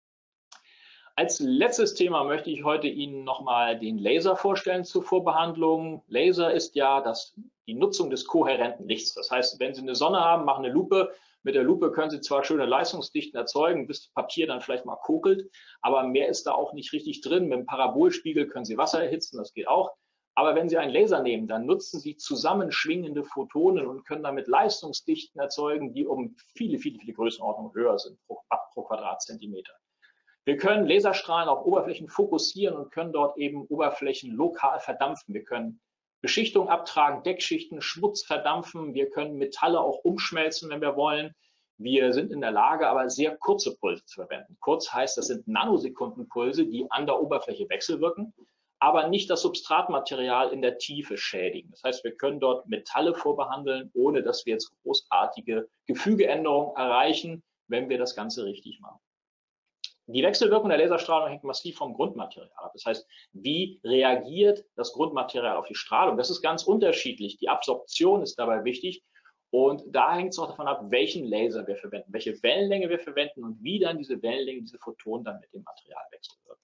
B: Als letztes Thema möchte ich heute Ihnen nochmal den Laser vorstellen zur Vorbehandlung. Laser ist ja die Nutzung des kohärenten Lichts. Das heißt, wenn Sie eine Sonne haben, machen eine Lupe. Mit der Lupe können Sie zwar schöne Leistungsdichten erzeugen, bis das Papier dann vielleicht mal kokelt, aber mehr ist da auch nicht richtig drin. Mit dem Parabolspiegel können Sie Wasser erhitzen, das geht auch. Aber wenn Sie einen Laser nehmen, dann nutzen Sie zusammenschwingende Photonen und können damit Leistungsdichten erzeugen, die um viele, viele, viele Größenordnungen höher sind pro Quadratzentimeter. Wir können Laserstrahlen auf Oberflächen fokussieren und können dort eben Oberflächen lokal verdampfen. Wir können Beschichtung abtragen, Deckschichten, Schmutz verdampfen. Wir können Metalle auch umschmelzen, wenn wir wollen. Wir sind in der Lage, aber sehr kurze Pulse zu verwenden. Kurz heißt, das sind Nanosekundenpulse, die an der Oberfläche wechselwirken, aber nicht das Substratmaterial in der Tiefe schädigen. Das heißt, wir können dort Metalle vorbehandeln, ohne dass wir jetzt großartige Gefügeänderungen erreichen, wenn wir das Ganze richtig machen. Die Wechselwirkung der Laserstrahlung hängt massiv vom Grundmaterial ab. Das heißt, wie reagiert das Grundmaterial auf die Strahlung? Das ist ganz unterschiedlich. Die Absorption ist dabei wichtig. Und da hängt es auch davon ab, welchen Laser wir verwenden, welche Wellenlänge wir verwenden und wie dann diese Wellenlänge, diese Photonen dann mit dem Material wechselwirken.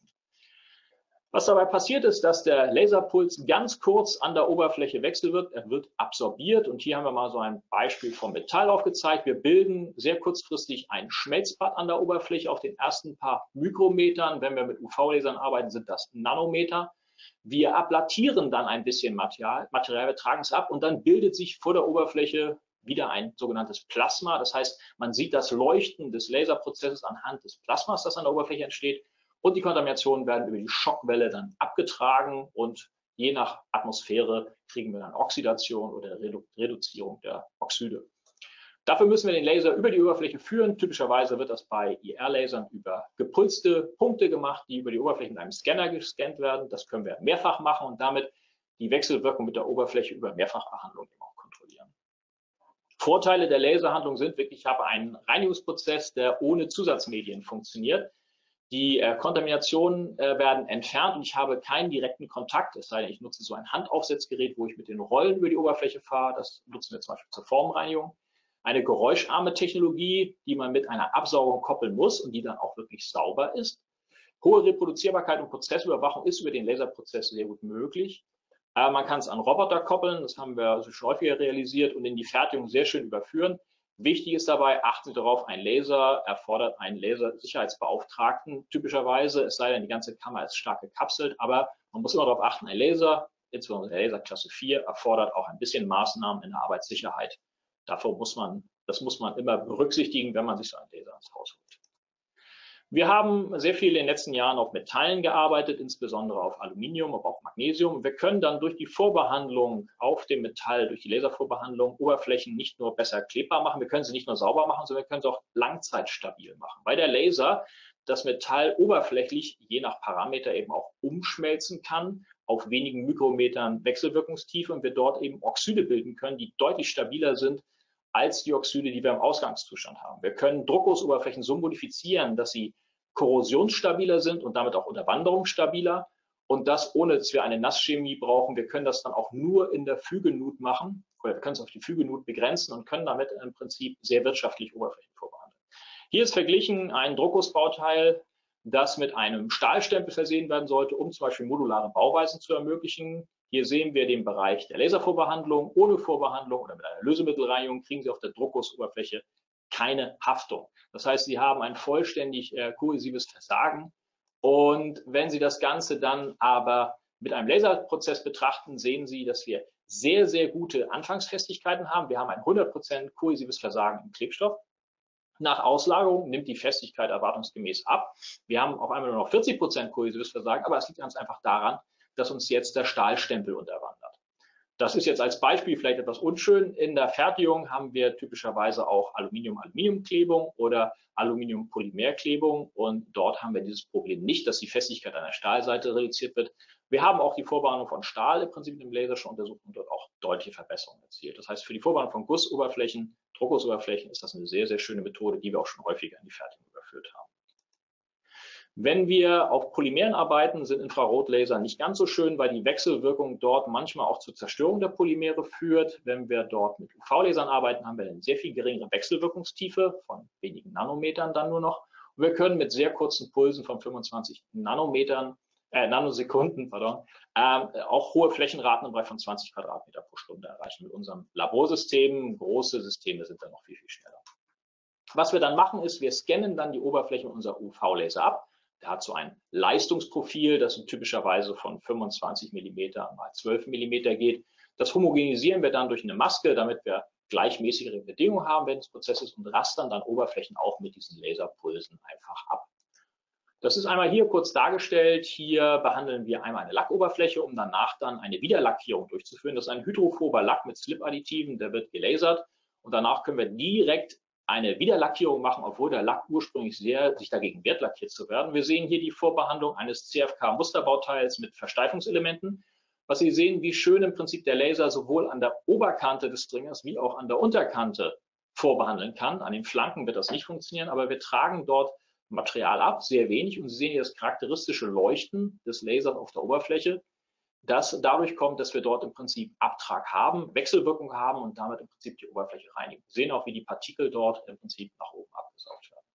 B: Was dabei passiert ist, dass der Laserpuls ganz kurz an der Oberfläche wechselwirkt. Er wird absorbiert und hier haben wir mal so ein Beispiel vom Metall aufgezeigt. Wir bilden sehr kurzfristig ein Schmelzbad an der Oberfläche auf den ersten paar Mikrometern. Wenn wir mit UV-Lasern arbeiten, sind das Nanometer. Wir ablatieren dann ein bisschen Material, wir tragen es ab und dann bildet sich vor der Oberfläche wieder ein sogenanntes Plasma. Das heißt, man sieht das Leuchten des Laserprozesses anhand des Plasmas, das an der Oberfläche entsteht. Und die Kontaminationen werden über die Schockwelle dann abgetragen und je nach Atmosphäre kriegen wir dann Oxidation oder Reduzierung der Oxide. Dafür müssen wir den Laser über die Oberfläche führen. Typischerweise wird das bei IR-Lasern über gepulste Punkte gemacht, die über die Oberfläche mit einem Scanner gescannt werden. Das können wir mehrfach machen und damit die Wechselwirkung mit der Oberfläche über Mehrfachbehandlung auch kontrollieren. Vorteile der Laserhandlung sind wirklich, ich habe einen Reinigungsprozess, der ohne Zusatzmedien funktioniert. Die Kontaminationen werden entfernt und ich habe keinen direkten Kontakt, es sei denn, ich nutze so ein Handaufsetzgerät, wo ich mit den Rollen über die Oberfläche fahre. Das nutzen wir zum Beispiel zur Formreinigung. Eine geräuscharme Technologie, die man mit einer Absaugung koppeln muss und die dann auch wirklich sauber ist. Hohe Reproduzierbarkeit und Prozessüberwachung ist über den Laserprozess sehr gut möglich. Man kann es an Roboter koppeln, das haben wir also schon häufiger realisiert und in die Fertigung sehr schön überführen. Wichtig ist dabei, achten Sie darauf, ein Laser erfordert einen Lasersicherheitsbeauftragten typischerweise, es sei denn, die ganze Kammer ist stark gekapselt, aber man muss immer darauf achten, ein Laser, insbesondere der Laser Klasse 4, erfordert auch ein bisschen Maßnahmen in der Arbeitssicherheit. Davor muss man Das muss man immer berücksichtigen, wenn man sich so einen Laser ins Haus holt. Wir haben sehr viel in den letzten Jahren auf Metallen gearbeitet, insbesondere auf Aluminium, aber auch Magnesium. Wir können dann durch die Vorbehandlung auf dem Metall, durch die Laservorbehandlung, Oberflächen nicht nur besser klebbar machen, wir können sie nicht nur sauber machen, sondern wir können sie auch langzeitstabil machen. Weil der Laser das Metall oberflächlich je nach Parameter eben auch umschmelzen kann, auf wenigen Mikrometern Wechselwirkungstiefe und wir dort eben Oxide bilden können, die deutlich stabiler sind als die Oxide, die wir im Ausgangszustand haben. Wir können Druckguss-Oberflächen so modifizieren, dass sie korrosionsstabiler sind und damit auch unterwanderungsstabiler und das ohne, dass wir eine Nasschemie brauchen. Wir können das dann auch nur in der Fügenut machen oder wir können es auf die Fügenut begrenzen und können damit im Prinzip sehr wirtschaftlich Oberflächen vorbehandeln. Hier ist verglichen ein Druckgussbauteil, das mit einem Stahlstempel versehen werden sollte, um zum Beispiel modulare Bauweisen zu ermöglichen. Hier sehen wir den Bereich der Laservorbehandlung. Ohne Vorbehandlung oder mit einer Lösemittelreinigung kriegen Sie auf der Druckgussoberfläche keine Haftung. Das heißt, Sie haben ein vollständig kohäsives Versagen. Und wenn Sie das Ganze dann aber mit einem Laserprozess betrachten, sehen Sie, dass wir sehr, sehr gute Anfangsfestigkeiten haben. Wir haben ein 100% kohäsives Versagen im Klebstoff. Nach Auslagerung nimmt die Festigkeit erwartungsgemäß ab. Wir haben auf einmal nur noch 40% kohäsives Versagen, aber es liegt ganz einfach daran, dass uns jetzt der Stahlstempel unterwandert. Das ist jetzt als Beispiel vielleicht etwas unschön. In der Fertigung haben wir typischerweise auch Aluminium-Aluminium-Klebung oder Aluminium-Polymer-Klebung und dort haben wir dieses Problem nicht, dass die Festigkeit an der Stahlseite reduziert wird. Wir haben auch die Vorbehandlung von Stahl im Prinzip im Laser schon untersucht und dort auch deutliche Verbesserungen erzielt. Das heißt, für die Vorbehandlung von Gussoberflächen, Druckgussoberflächen ist das eine sehr, sehr schöne Methode, die wir auch schon häufiger in die Fertigung überführt haben. Wenn wir auf Polymeren arbeiten, sind Infrarotlaser nicht ganz so schön, weil die Wechselwirkung dort manchmal auch zur Zerstörung der Polymere führt. Wenn wir dort mit UV-Lasern arbeiten, haben wir eine sehr viel geringere Wechselwirkungstiefe von wenigen Nanometern dann nur noch. Und wir können mit sehr kurzen Pulsen von 25 Nanosekunden auch hohe Flächenraten im Bereich von 20 Quadratmeter pro Stunde erreichen mit unserem Laborsystem. Große Systeme sind dann noch viel, viel schneller. Was wir dann machen, ist, wir scannen dann die Oberfläche unserer UV-Laser ab. Der hat so ein Leistungsprofil, das typischerweise von 25 mm mal 12 mm geht. Das homogenisieren wir dann durch eine Maske, damit wir gleichmäßigere Bedingungen haben während des Prozesses und rastern dann Oberflächen auch mit diesen Laserpulsen einfach ab. Das ist einmal hier kurz dargestellt. Hier behandeln wir einmal eine Lackoberfläche, um danach dann eine Wiederlackierung durchzuführen. Das ist ein hydrophober Lack mit Slip-Additiven, der wird gelasert und danach können wir direkt eine Wiederlackierung machen, obwohl der Lack ursprünglich sich dagegen wehrt, lackiert zu werden. Wir sehen hier die Vorbehandlung eines CFK-Musterbauteils mit Versteifungselementen. Was Sie sehen, wie schön im Prinzip der Laser sowohl an der Oberkante des Stringers wie auch an der Unterkante vorbehandeln kann. An den Flanken wird das nicht funktionieren, aber wir tragen dort Material ab, sehr wenig. Und Sie sehen hier das charakteristische Leuchten des Lasers auf der Oberfläche, das dadurch kommt, dass wir dort im Prinzip Abtrag haben, Wechselwirkung haben und damit im Prinzip die Oberfläche reinigen. Wir sehen auch, wie die Partikel dort im Prinzip nach oben abgesaugt werden.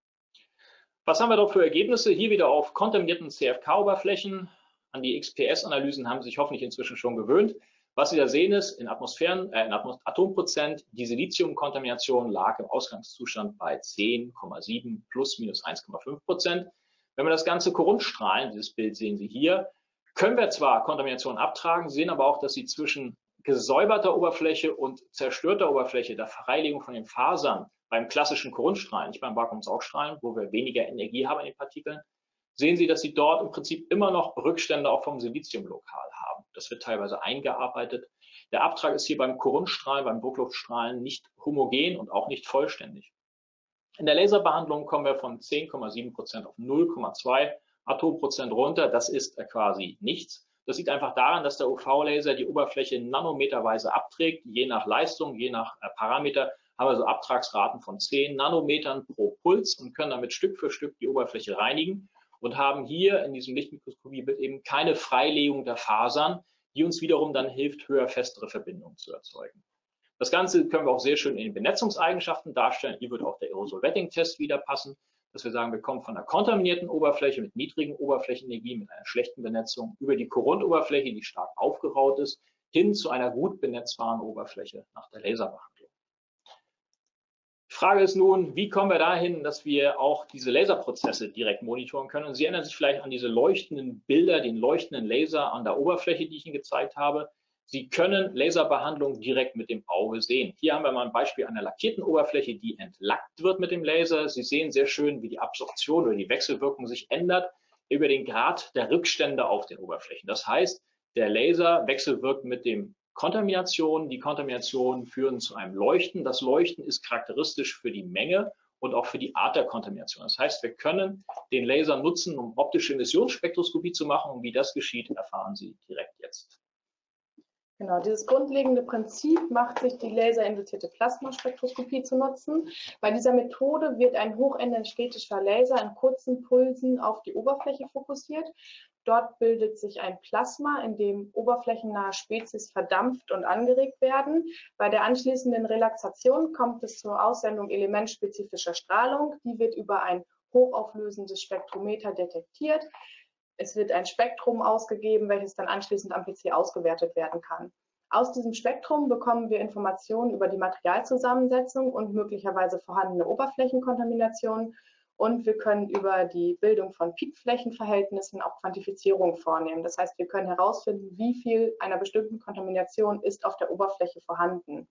B: Was haben wir dort für Ergebnisse? Hier wieder auf kontaminierten CFK-Oberflächen. An die XPS-Analysen haben Sie sich hoffentlich inzwischen schon gewöhnt. Was Sie da sehen ist, in Atomprozent, die Siliziumkontamination lag im Ausgangszustand bei 10,7 plus minus 1,5%. Wenn wir das Ganze Korundstrahlen, dieses Bild sehen Sie hier, können wir zwar Kontamination abtragen, sehen aber auch, dass sie zwischen gesäuberter Oberfläche und zerstörter Oberfläche, der Freilegung von den Fasern beim klassischen Korundstrahlen, nicht beim Vakuumsaugstrahlen, wo wir weniger Energie haben in den Partikeln, sehen Sie, dass Sie dort im Prinzip immer noch Rückstände auch vom Silizium lokal haben. Das wird teilweise eingearbeitet. Der Abtrag ist hier beim Korundstrahlen, beim Druckluftstrahlen nicht homogen und auch nicht vollständig. In der Laserbehandlung kommen wir von 10,7% auf 0,2 Atomprozent runter. Das ist quasi nichts. Das liegt einfach daran, dass der UV-Laser die Oberfläche nanometerweise abträgt. Je nach Leistung, je nach Parameter haben wir so Abtragsraten von 10 Nanometern pro Puls und können damit Stück für Stück die Oberfläche reinigen und haben hier in diesem Lichtmikroskopiebild eben keine Freilegung der Fasern, die uns wiederum dann hilft, höher festere Verbindungen zu erzeugen. Das Ganze können wir auch sehr schön in den Benetzungseigenschaften darstellen. Hier würde auch der Aerosol-Wetting-Test wieder passen, dass wir sagen, wir kommen von einer kontaminierten Oberfläche mit niedrigen Oberflächenenergie, mit einer schlechten Benetzung über die Korundoberfläche, die stark aufgeraut ist, hin zu einer gut benetzbaren Oberfläche nach der Laserbehandlung. Die Frage ist nun, wie kommen wir dahin, dass wir auch diese Laserprozesse direkt monitoren können? Und Sie erinnern sich vielleicht an diese leuchtenden Bilder, den leuchtenden Laser an der Oberfläche, die ich Ihnen gezeigt habe. Sie können Laserbehandlung direkt mit dem Auge sehen. Hier haben wir mal ein Beispiel einer lackierten Oberfläche, die entlackt wird mit dem Laser. Sie sehen sehr schön, wie die Absorption oder die Wechselwirkung sich ändert über den Grad der Rückstände auf den Oberflächen. Das heißt, der Laser wechselwirkt mit dem Kontamination. Die Kontaminationen führen zu einem Leuchten. Das Leuchten ist charakteristisch für die Menge und auch für die Art der Kontamination. Das heißt, wir können den Laser nutzen, um optische Emissionsspektroskopie zu machen. Und wie das geschieht, erfahren Sie direkt jetzt.
C: Genau, dieses grundlegende Prinzip macht sich die laserinduzierte Plasmaspektroskopie zu nutzen. Bei dieser Methode wird ein hochenergetischer Laser in kurzen Pulsen auf die Oberfläche fokussiert. Dort bildet sich ein Plasma, in dem oberflächennahe Spezies verdampft und angeregt werden. Bei der anschließenden Relaxation kommt es zur Aussendung elementspezifischer Strahlung. Die wird über ein hochauflösendes Spektrometer detektiert. Es wird ein Spektrum ausgegeben, welches dann anschließend am PC ausgewertet werden kann. Aus diesem Spektrum bekommen wir Informationen über die Materialzusammensetzung und möglicherweise vorhandene Oberflächenkontaminationen. Und wir können über die Bildung von Peakflächenverhältnissen auch Quantifizierung vornehmen. Das heißt, wir können herausfinden, wie viel einer bestimmten Kontamination ist auf der Oberfläche vorhanden.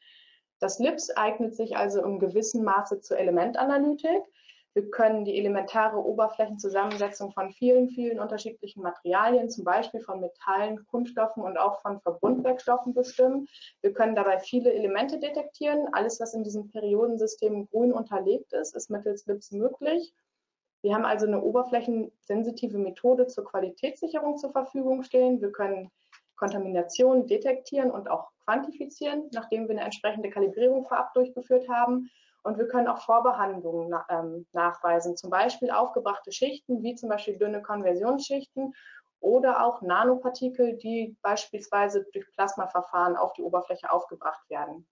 C: Das LIBS eignet sich also im gewissen Maße zur Elementanalytik. Wir können die elementare Oberflächenzusammensetzung von vielen unterschiedlichen Materialien, zum Beispiel von Metallen, Kunststoffen und auch von Verbundwerkstoffen bestimmen. Wir können dabei viele Elemente detektieren. Alles, was in diesem Periodensystem grün unterlegt ist, ist mittels LIBS möglich. Wir haben also eine oberflächensensitive Methode zur Qualitätssicherung zur Verfügung stehen. Wir können Kontaminationen detektieren und auch quantifizieren, nachdem wir eine entsprechende Kalibrierung vorab durchgeführt haben. Und wir können auch Vorbehandlungen nachweisen, zum Beispiel aufgebrachte Schichten, wie zum Beispiel dünne Konversionsschichten oder auch Nanopartikel, die beispielsweise durch Plasmaverfahren auf die Oberfläche aufgebracht werden.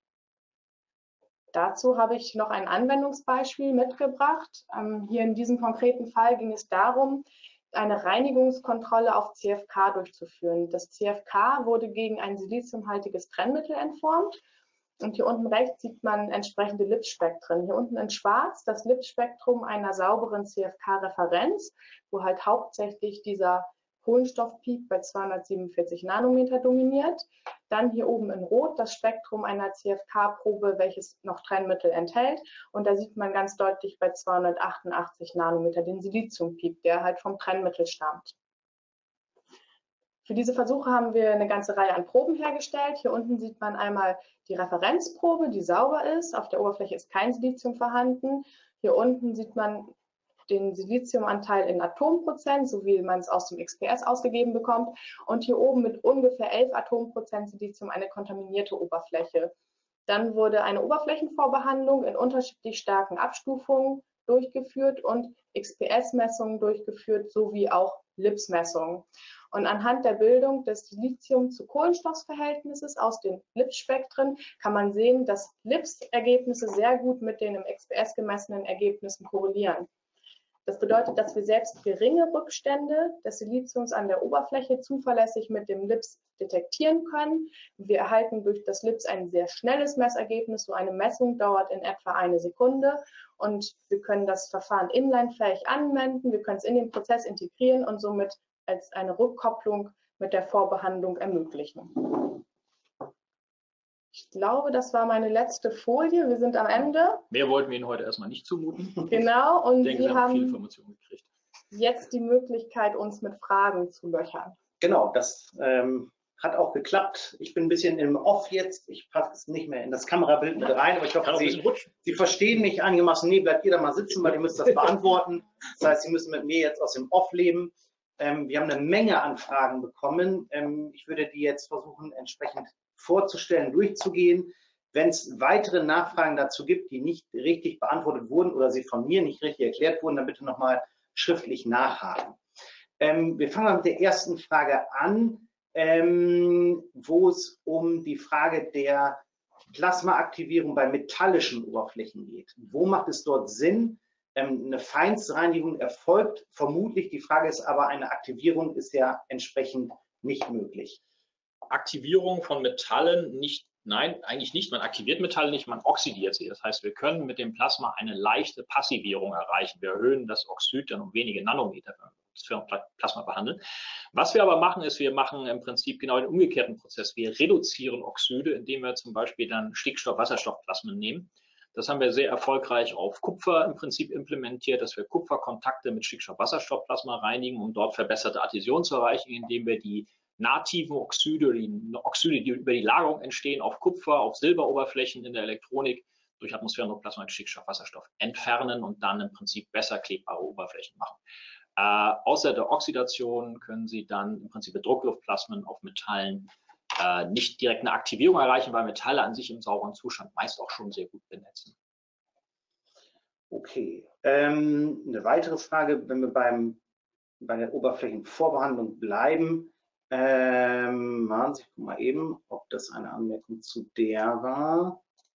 C: Dazu habe ich noch ein Anwendungsbeispiel mitgebracht. Hier in diesem konkreten Fall ging es darum, eine Reinigungskontrolle auf CFK durchzuführen. Das CFK wurde gegen ein siliziumhaltiges Trennmittel entformt. Und hier unten rechts sieht man entsprechende LIBS-Spektren. Hier unten in schwarz das LIBS-Spektrum einer sauberen CFK-Referenz, wo halt hauptsächlich dieser Kohlenstoffpeak bei 247 Nanometer dominiert. Dann hier oben in rot das Spektrum einer CFK-Probe, welches noch Trennmittel enthält. Und da sieht man ganz deutlich bei 288 Nanometer den Siliziumpeak, der halt vom Trennmittel stammt. Für diese Versuche haben wir eine ganze Reihe an Proben hergestellt. Hier unten sieht man einmal die Referenzprobe, die sauber ist. Auf der Oberfläche ist kein Silizium vorhanden. Hier unten sieht man den Siliziumanteil in Atomprozent, so wie man es aus dem XPS ausgegeben bekommt. Und hier oben mit ungefähr 11 Atomprozent Silizium eine kontaminierte Oberfläche. Dann wurde eine Oberflächenvorbehandlung in unterschiedlich starken Abstufungen durchgeführt und XPS-Messungen durchgeführt, sowie auch LIBS-Messungen. Und anhand der Bildung des Silizium-zu-Kohlenstoffverhältnisses aus den LIBS-Spektren kann man sehen, dass LIBS-Ergebnisse sehr gut mit den im XPS gemessenen Ergebnissen korrelieren. Das bedeutet, dass wir selbst geringe Rückstände des Siliziums an der Oberfläche zuverlässig mit dem LIBS detektieren können. Wir erhalten durch das LIBS ein sehr schnelles Messergebnis. So eine Messung dauert in etwa 1 Sekunde und wir können das Verfahren inlinefähig anwenden. Wir können es in den Prozess integrieren und somit als eine Rückkopplung mit der Vorbehandlung ermöglichen. Ich glaube, das war meine letzte Folie. Wir sind am Ende.
B: Mehr wollten wir Ihnen heute erstmal nicht zumuten.
C: Genau, und
B: ich denke,
C: Sie haben
B: viele Informationen gekriegt.
C: Jetzt die Möglichkeit, uns mit Fragen zu löchern.
A: Genau, das hat auch geklappt. Ich bin ein bisschen im Off jetzt. Ich passe nicht mehr in das Kamerabild mit rein, aber ich hoffe, Sie verstehen mich einigermaßen. Nee, bleibt jeder mal sitzen, weil ihr müsst das beantworten. Das heißt, Sie müssen mit mir jetzt aus dem Off leben. Wir haben eine Menge an Fragen bekommen. Ich würde die jetzt versuchen, entsprechend vorzustellen, durchzugehen. Wenn es weitere Nachfragen dazu gibt, die nicht richtig beantwortet wurden oder sie von mir nicht richtig erklärt wurden, dann bitte nochmal schriftlich nachhaken. Wir fangen mal mit der ersten Frage an, wo es um die Frage der Plasmaaktivierung bei metallischen Oberflächen geht. Wo macht es dort Sinn? Eine Feinstreinigung erfolgt vermutlich. Die Frage ist aber, eine Aktivierung ist ja entsprechend nicht möglich.
B: Aktivierung von Metallen nicht Nein, eigentlich nicht. Man aktiviert Metalle nicht, man oxidiert sie. Das heißt, wir können mit dem Plasma eine leichte Passivierung erreichen. Wir erhöhen das Oxid dann um wenige Nanometer, wenn wir das Plasma behandeln. Was wir aber machen, ist, wir machen im Prinzip genau den umgekehrten Prozess. Wir reduzieren Oxide, indem wir zum Beispiel dann Stickstoff-Wasserstoffplasmen nehmen. Das haben wir sehr erfolgreich auf Kupfer im Prinzip implementiert, dass wir Kupferkontakte mit Stickstoff-Wasserstoffplasma reinigen, um dort verbesserte Adhäsion zu erreichen, indem wir die nativen Oxide, die über die Lagerung entstehen, auf Kupfer, auf Silberoberflächen in der Elektronik durch Atmosphärendruckplasma und Stickstoff-Wasserstoff entfernen und dann im Prinzip besser klebbare Oberflächen machen. Außer der Oxidation können Sie dann im Prinzip mit Druckluftplasmen auf Metallen nicht direkt eine Aktivierung erreichen, weil Metalle an sich im sauren Zustand meist auch schon sehr gut benetzen.
A: Okay. Eine weitere Frage, wenn wir bei der Oberflächenvorbehandlung bleiben. Warten Sie, ich gucke mal eben, ob das eine Anmerkung zu der war.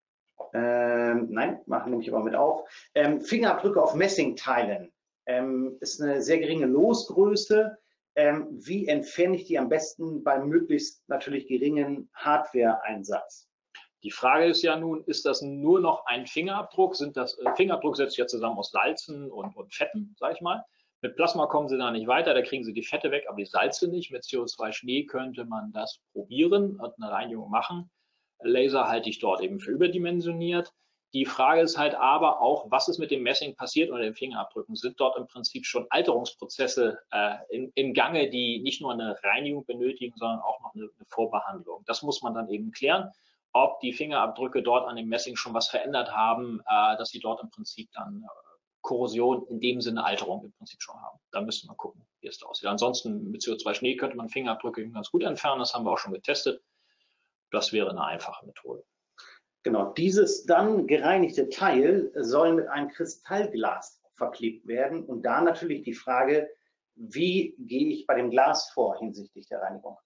A: Nein, machen nämlich aber mit auf. Fingerabdrücke auf Messingteilen ist eine sehr geringe Losgröße. Wie entferne ich die am besten beim möglichst natürlich geringen Hardware-Einsatz?
B: Die Frage ist ja nun, ist das nur noch ein Fingerabdruck? Fingerabdruck setzt sich ja zusammen aus Salzen und Fetten, sage ich mal. Mit Plasma kommen Sie da nicht weiter, da kriegen Sie die Fette weg, aber die Salze nicht. Mit CO2-Schnee könnte man das probieren und eine Reinigung machen. Laser halte ich dort eben für überdimensioniert. Die Frage ist halt aber auch, was ist mit dem Messing passiert oder den Fingerabdrücken? Sind dort im Prinzip schon Alterungsprozesse im Gange, die nicht nur eine Reinigung benötigen, sondern auch noch eine Vorbehandlung? Das muss man dann eben klären, ob die Fingerabdrücke dort an dem Messing schon was verändert haben, dass sie dort im Prinzip dann Korrosion, in dem Sinne Alterung im Prinzip schon haben. Da müsste man gucken, wie es da aussieht. Ansonsten mit CO2-Schnee könnte man Fingerabdrücke ganz gut entfernen. Das haben wir auch schon getestet. Das wäre eine einfache Methode.
A: Genau, dieses dann gereinigte Teil soll mit einem Kristallglas verklebt werden. Und da natürlich die Frage, wie gehe ich bei dem Glas vor hinsichtlich der Reinigung?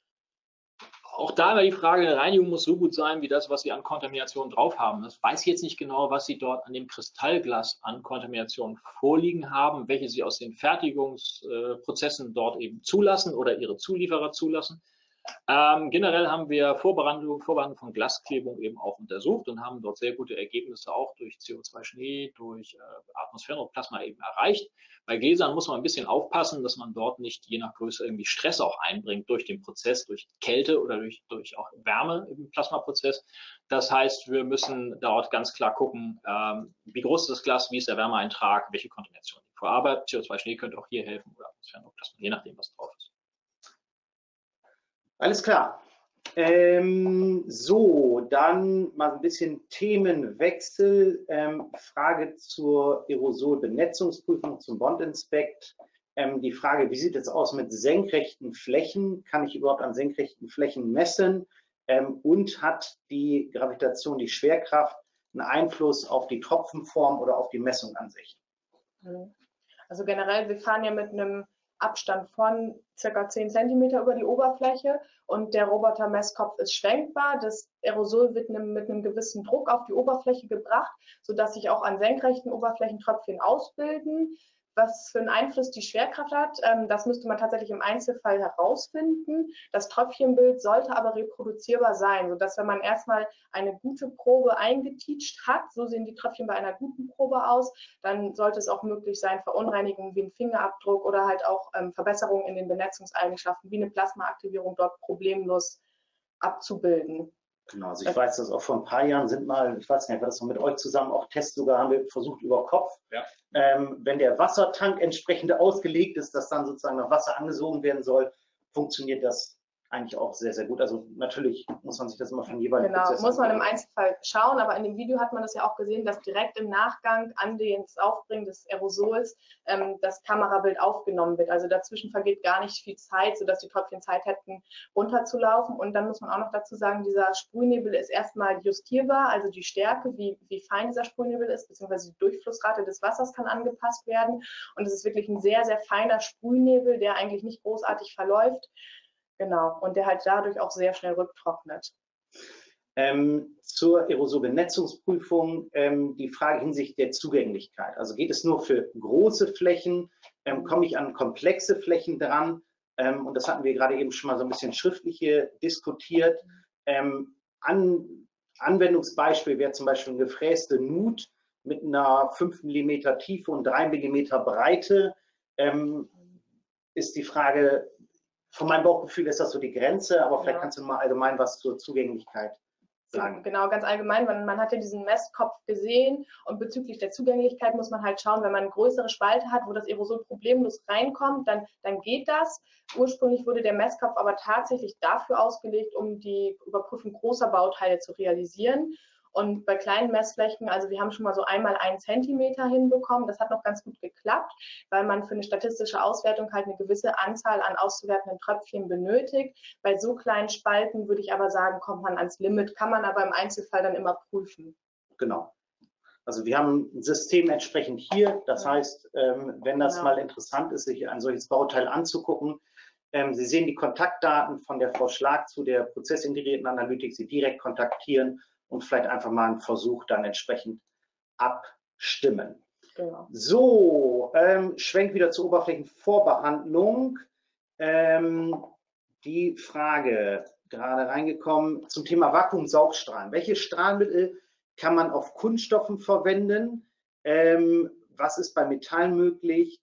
B: Auch da war die Frage, die Reinigung muss so gut sein, wie das, was Sie an Kontamination drauf haben. Das weiß ich jetzt nicht genau, was Sie dort an dem Kristallglas an Kontamination vorliegen haben, welche Sie aus den Fertigungsprozessen dort eben zulassen oder Ihre Zulieferer zulassen. Generell haben wir Vorbehandlung von Glasklebung eben auch untersucht und haben dort sehr gute Ergebnisse auch durch CO2-Schnee, durch Atmosphärendruckplasma eben erreicht. Bei Gläsern muss man ein bisschen aufpassen, dass man dort nicht je nach Größe irgendwie Stress auch einbringt durch den Prozess, durch Kälte oder durch auch Wärme im Plasmaprozess. Das heißt, wir müssen dort ganz klar gucken, wie groß ist das Glas, wie ist der Wärmeeintrag, welche Kontamination liegt vor. Aber CO2-Schnee könnte auch hier helfen oder Atmosphärendruckplasma, je nachdem, was drauf ist.
A: Alles klar. So, dann mal ein bisschen Themenwechsel. Frage zur Aerosolbenetzungsprüfung, zum Bondinspekt. Die Frage, wie sieht es aus mit senkrechten Flächen? Kann ich überhaupt an senkrechten Flächen messen? Und hat die Gravitation, die Schwerkraft einen Einfluss auf die Tropfenform oder auf die Messung an sich?
C: Also generell, wir fahren ja mit einem Abstand von ca. 10 cm über die Oberfläche und der Robotermesskopf ist schwenkbar. Das Aerosol wird mit einem gewissen Druck auf die Oberfläche gebracht, sodass sich auch an senkrechten Oberflächen Tröpfchen ausbilden. Was für einen Einfluss die Schwerkraft hat, das müsste man tatsächlich im Einzelfall herausfinden. Das Tröpfchenbild sollte aber reproduzierbar sein, sodass, wenn man erstmal eine gute Probe eingeteacht hat, so sehen die Tröpfchen bei einer guten Probe aus, dann sollte es auch möglich sein, Verunreinigungen wie ein Fingerabdruck oder halt auch Verbesserungen in den Benetzungseigenschaften wie eine Plasmaaktivierung dort problemlos abzubilden.
A: Genau, also ich weiß, dass auch vor ein paar Jahren sind mal, ich weiß nicht, war das noch mit euch zusammen, auch Tests sogar haben wir versucht über Kopf.
B: Ja.
A: Wenn der Wassertank entsprechend ausgelegt ist, dass dann sozusagen noch Wasser angesogen werden soll, funktioniert das eigentlich auch sehr, sehr gut. Also natürlich muss man sich das immer von jeweiligen
C: Prozess muss man im Einzelfall schauen, aber in dem Video hat man das ja auch gesehen, dass direkt im Nachgang an das Aufbringen des Aerosols das Kamerabild aufgenommen wird. Also dazwischen vergeht gar nicht viel Zeit, sodass die Tröpfchen Zeit hätten, runterzulaufen. Und dann muss man auch noch dazu sagen, dieser Sprühnebel ist erstmal justierbar, also die Stärke, wie fein dieser Sprühnebel ist, beziehungsweise die Durchflussrate des Wassers kann angepasst werden. Und es ist wirklich ein sehr, sehr feiner Sprühnebel, der eigentlich nicht großartig verläuft. Genau, und der halt dadurch auch sehr schnell rücktrocknet.
A: Zur Aerosolbenetzungsprüfung die Frage hinsichtlich der Zugänglichkeit. Also geht es nur für große Flächen? Komme ich an komplexe Flächen dran? Und das hatten wir gerade eben schon mal so ein bisschen schriftlich hier diskutiert. Anwendungsbeispiel wäre zum Beispiel eine gefräste Nut mit einer 5 mm Tiefe und 3 mm Breite. Ist die Frage, von meinem Bauchgefühl ist das so die Grenze, aber vielleicht kannst du mal allgemein was zur Zugänglichkeit sagen.
C: Genau, ganz allgemein, man hat ja diesen Messkopf gesehen und bezüglich der Zugänglichkeit muss man halt schauen, wenn man eine größere Spalte hat, wo das Aerosol problemlos reinkommt, dann geht das. Ursprünglich wurde der Messkopf aber tatsächlich dafür ausgelegt, um die Überprüfung großer Bauteile zu realisieren. Und bei kleinen Messflächen, also wir haben schon mal so einmal 1 Zentimeter hinbekommen, das hat noch ganz gut geklappt, weil man für eine statistische Auswertung halt eine gewisse Anzahl an auszuwertenden Tröpfchen benötigt. Bei so kleinen Spalten würde ich aber sagen, kommt man ans Limit, kann man aber im Einzelfall dann immer prüfen.
A: Genau. Also wir haben ein System entsprechend hier, das heißt, wenn das mal interessant ist, sich ein solches Bauteil anzugucken, Sie sehen die Kontaktdaten von der Frau Schlag zu der prozessintegrierten Analytik, Sie direkt kontaktieren und vielleicht einfach mal einen Versuch dann entsprechend abstimmen. Genau. So, Schwenk wieder zur Oberflächenvorbehandlung. Die Frage gerade reingekommen zum Thema Vakuumsaugstrahlen. Welche Strahlmittel kann man auf Kunststoffen verwenden? Was ist bei Metall möglich?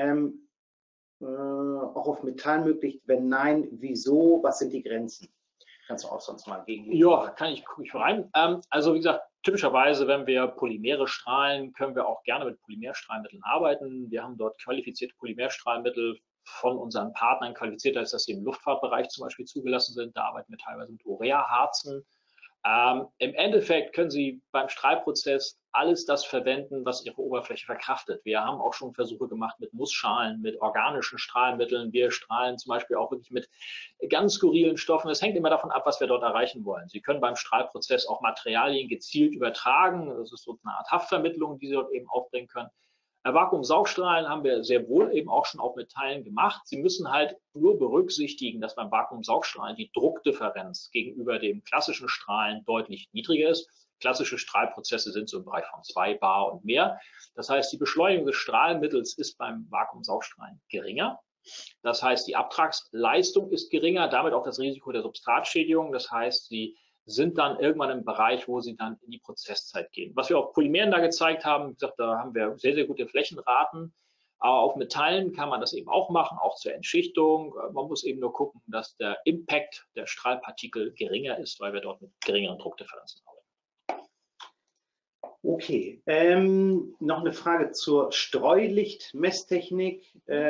A: Auch auf Metall möglich? Wenn nein, wieso? Was sind die Grenzen? Kannst du auch sonst mal gegen.
B: Ja, gucke ich rein. Also wie gesagt, typischerweise, wenn wir Polymere strahlen, können wir auch gerne mit Polymerstrahlmitteln arbeiten. Wir haben dort qualifizierte Polymerstrahlmittel von unseren Partnern qualifiziert, als dass sie im Luftfahrtbereich zum Beispiel zugelassen sind. Da arbeiten wir teilweise mit Urea-Harzen. Im Endeffekt können Sie beim Strahlprozess alles das verwenden, was Ihre Oberfläche verkraftet. Wir haben auch schon Versuche gemacht mit Nussschalen, mit organischen Strahlmitteln. Wir strahlen zum Beispiel auch wirklich mit ganz skurrilen Stoffen. Es hängt immer davon ab, was wir dort erreichen wollen. Sie können beim Strahlprozess auch Materialien gezielt übertragen. Das ist so eine Art Haftvermittlung, die Sie dort eben aufbringen können. Vakuumsaugstrahlen haben wir sehr wohl eben auch schon auf Metallen gemacht. Sie müssen halt nur berücksichtigen, dass beim Vakuumsaugstrahlen die Druckdifferenz gegenüber dem klassischen Strahlen deutlich niedriger ist. Klassische Strahlprozesse sind so im Bereich von 2 bar und mehr. Das heißt, die Beschleunigung des Strahlmittels ist beim Vakuumsaugstrahlen geringer. Das heißt, die Abtragsleistung ist geringer, damit auch das Risiko der Substratschädigung. Das heißt, Sie sind dann irgendwann im Bereich, wo sie dann in die Prozesszeit gehen. Was wir auf Polymeren da gezeigt haben, wie gesagt, da haben wir sehr, sehr gute Flächenraten. Aber auf Metallen kann man das eben auch machen, auch zur Entschichtung. Man muss eben nur gucken, dass der Impact der Strahlpartikel geringer ist, weil wir dort mit geringeren Druckdifferenzen arbeiten.
A: Okay, noch eine Frage zur Streulichtmesstechnik.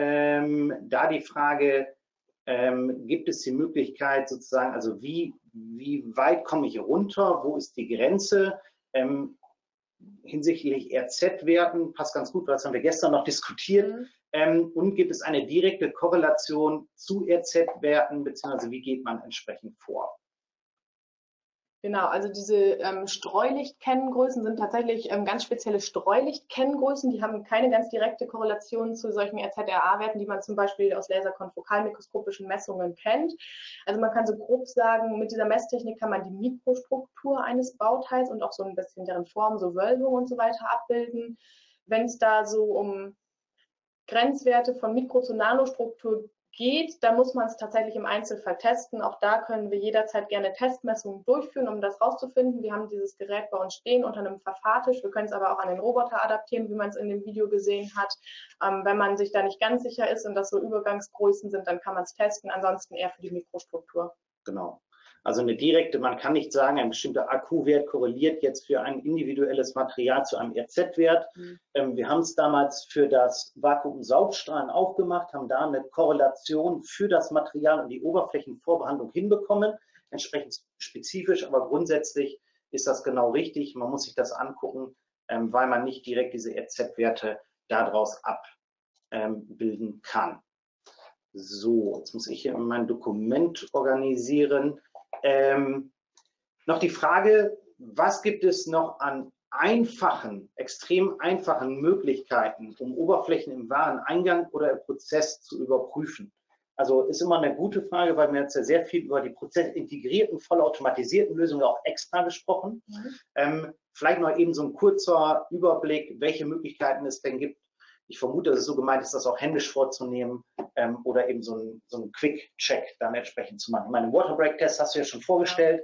A: Da die Frage, gibt es die Möglichkeit sozusagen, also wie weit komme ich runter, wo ist die Grenze? Hinsichtlich RZ-Werten passt ganz gut, weil das haben wir gestern noch diskutiert. Und gibt es eine direkte Korrelation zu RZ-Werten, beziehungsweise wie geht man entsprechend vor?
C: Genau, also diese Streulichtkenngrößen sind tatsächlich ganz spezielle Streulichtkenngrößen. Die haben keine ganz direkte Korrelation zu solchen RZRA-Werten, die man zum Beispiel aus laserkonfokalmikroskopischen Messungen kennt. Also man kann so grob sagen, mit dieser Messtechnik kann man die Mikrostruktur eines Bauteils und auch so ein bisschen deren Form, so Wölbung und so weiter abbilden. Wenn es da so um Grenzwerte von Mikro- zu Nanostruktur geht, dann muss man es tatsächlich im Einzelfall testen. Auch da können wir jederzeit gerne Testmessungen durchführen, um das rauszufinden. Wir haben dieses Gerät bei uns stehen unter einem Verfahrtisch. Wir können es aber auch an den Roboter adaptieren, wie man es in dem Video gesehen hat. Wenn man sich da nicht ganz sicher ist und das so Übergangsgrößen sind, dann kann man es testen. Ansonsten eher für die Mikrostruktur.
A: Genau. Also eine direkte, man kann nicht sagen, ein bestimmter AQ-Wert korreliert jetzt für ein individuelles Material zu einem RZ-Wert. Wir haben es damals für das Vakuumsaugstrahlen auch gemacht, haben da eine Korrelation für das Material und die Oberflächenvorbehandlung hinbekommen, entsprechend spezifisch, aber grundsätzlich ist das genau richtig. Man muss sich das angucken, weil man nicht direkt diese RZ-Werte daraus abbilden kann. So, jetzt muss ich hier mein Dokument organisieren. Noch die Frage, was gibt es noch an einfachen, extrem einfachen Möglichkeiten, um Oberflächen im Wareneingang oder im Prozess zu überprüfen? Also ist immer eine gute Frage, weil wir jetzt ja sehr viel über die prozessintegrierten, vollautomatisierten Lösungen auch extra gesprochen. Vielleicht noch eben so ein kurzer Überblick, welche Möglichkeiten es denn gibt. Ich vermute, dass es so gemeint ist, das auch händisch vorzunehmen oder eben so einen Quick-Check dann entsprechend zu machen. Ich meine, Water-Break-Test hast du ja schon vorgestellt.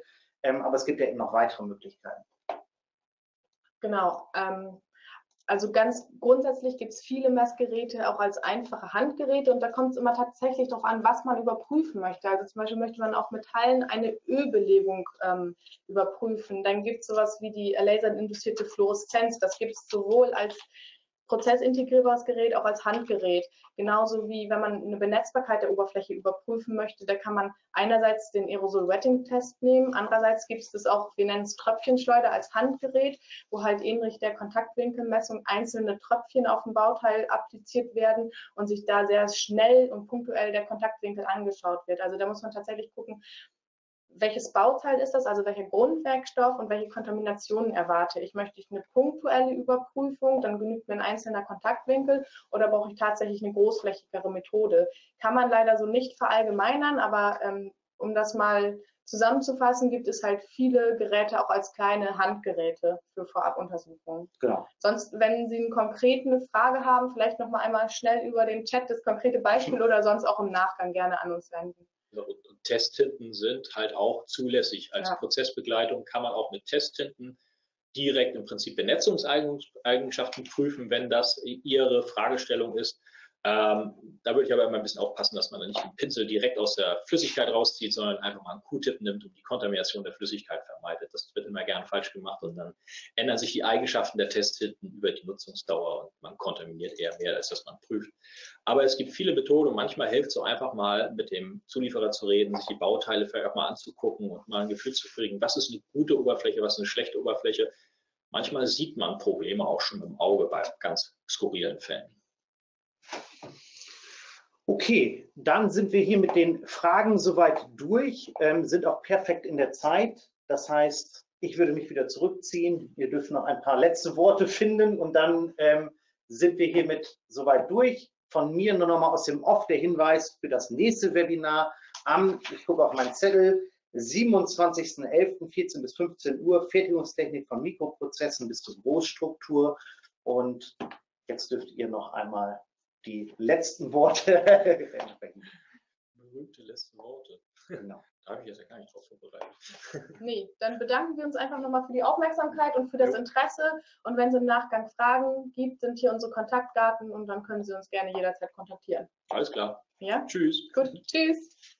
A: aber es gibt ja eben noch weitere Möglichkeiten.
C: Genau. Also ganz grundsätzlich gibt es viele Messgeräte auch als einfache Handgeräte und da kommt es immer tatsächlich darauf an, was man überprüfen möchte. Also zum Beispiel möchte man auf Metallen eine Ölbelegung überprüfen. Dann gibt es sowas wie die laserinduzierte Fluoreszenz. Das gibt es sowohl als prozessintegrierbares Gerät, auch als Handgerät. Genauso wie wenn man eine Benetzbarkeit der Oberfläche überprüfen möchte, da kann man einerseits den Aerosol-Wetting-Test nehmen, andererseits gibt es das auch, wir nennen es Tröpfchenschleuder als Handgerät, wo halt ähnlich der Kontaktwinkelmessung einzelne Tröpfchen auf dem Bauteil appliziert werden und sich da sehr schnell und punktuell der Kontaktwinkel angeschaut wird. Also da muss man tatsächlich gucken, welches Bauteil ist das, also welcher Grundwerkstoff und welche Kontaminationen erwarte ich. Möchte ich eine punktuelle Überprüfung, dann genügt mir ein einzelner Kontaktwinkel oder brauche ich tatsächlich eine großflächigere Methode. Kann man leider so nicht verallgemeinern, aber um das mal zusammenzufassen, gibt es halt viele Geräte auch als kleine Handgeräte für Vorabuntersuchungen.
A: Genau.
C: Sonst, wenn Sie eine konkrete Frage haben, vielleicht noch mal einmal schnell über den Chat das konkrete Beispiel oder sonst auch im Nachgang gerne an uns wenden.
B: Und Testtinten sind halt auch zulässig. Als Prozessbegleitung kann man auch mit Testtinten direkt im Prinzip Benetzungseigenschaften prüfen, wenn das Ihre Fragestellung ist. Da würde ich aber immer ein bisschen aufpassen, dass man nicht den Pinsel direkt aus der Flüssigkeit rauszieht, sondern einfach mal einen Q-Tip nimmt und die Kontamination der Flüssigkeit vermeidet. Das wird immer gern falsch gemacht und dann ändern sich die Eigenschaften der Testtinten über die Nutzungsdauer und man kontaminiert eher mehr, als dass man prüft. Aber es gibt viele Methoden und manchmal hilft es so einfach mal mit dem Zulieferer zu reden, sich die Bauteile vielleicht auch mal anzugucken und mal ein Gefühl zu kriegen, was ist eine gute Oberfläche, was ist eine schlechte Oberfläche. Manchmal sieht man Probleme auch schon im Auge bei ganz skurrilen Fällen.
A: Okay, dann sind wir hier mit den Fragen soweit durch, sind auch perfekt in der Zeit. Das heißt, ich würde mich wieder zurückziehen. Ihr dürft noch ein paar letzte Worte finden und dann sind wir hiermit soweit durch. Von mir nur noch mal aus dem Off der Hinweis für das nächste Webinar am, ich gucke auf meinen Zettel, 27.11. 14 bis 15 Uhr, Fertigungstechnik von Mikroprozessen bis zur Großstruktur. Und jetzt dürft ihr noch einmal die letzten Worte sprechen.
B: Berühmte letzte Worte.
A: Genau.
B: Da habe ich jetzt ja gar nicht drauf vorbereitet.
C: Nee, dann bedanken wir uns einfach nochmal für die Aufmerksamkeit und für das Interesse. Und wenn es im Nachgang Fragen gibt, sind hier unsere Kontaktdaten und dann können Sie uns gerne jederzeit kontaktieren.
B: Alles klar.
C: Ja?
B: Tschüss.
C: Gut, tschüss.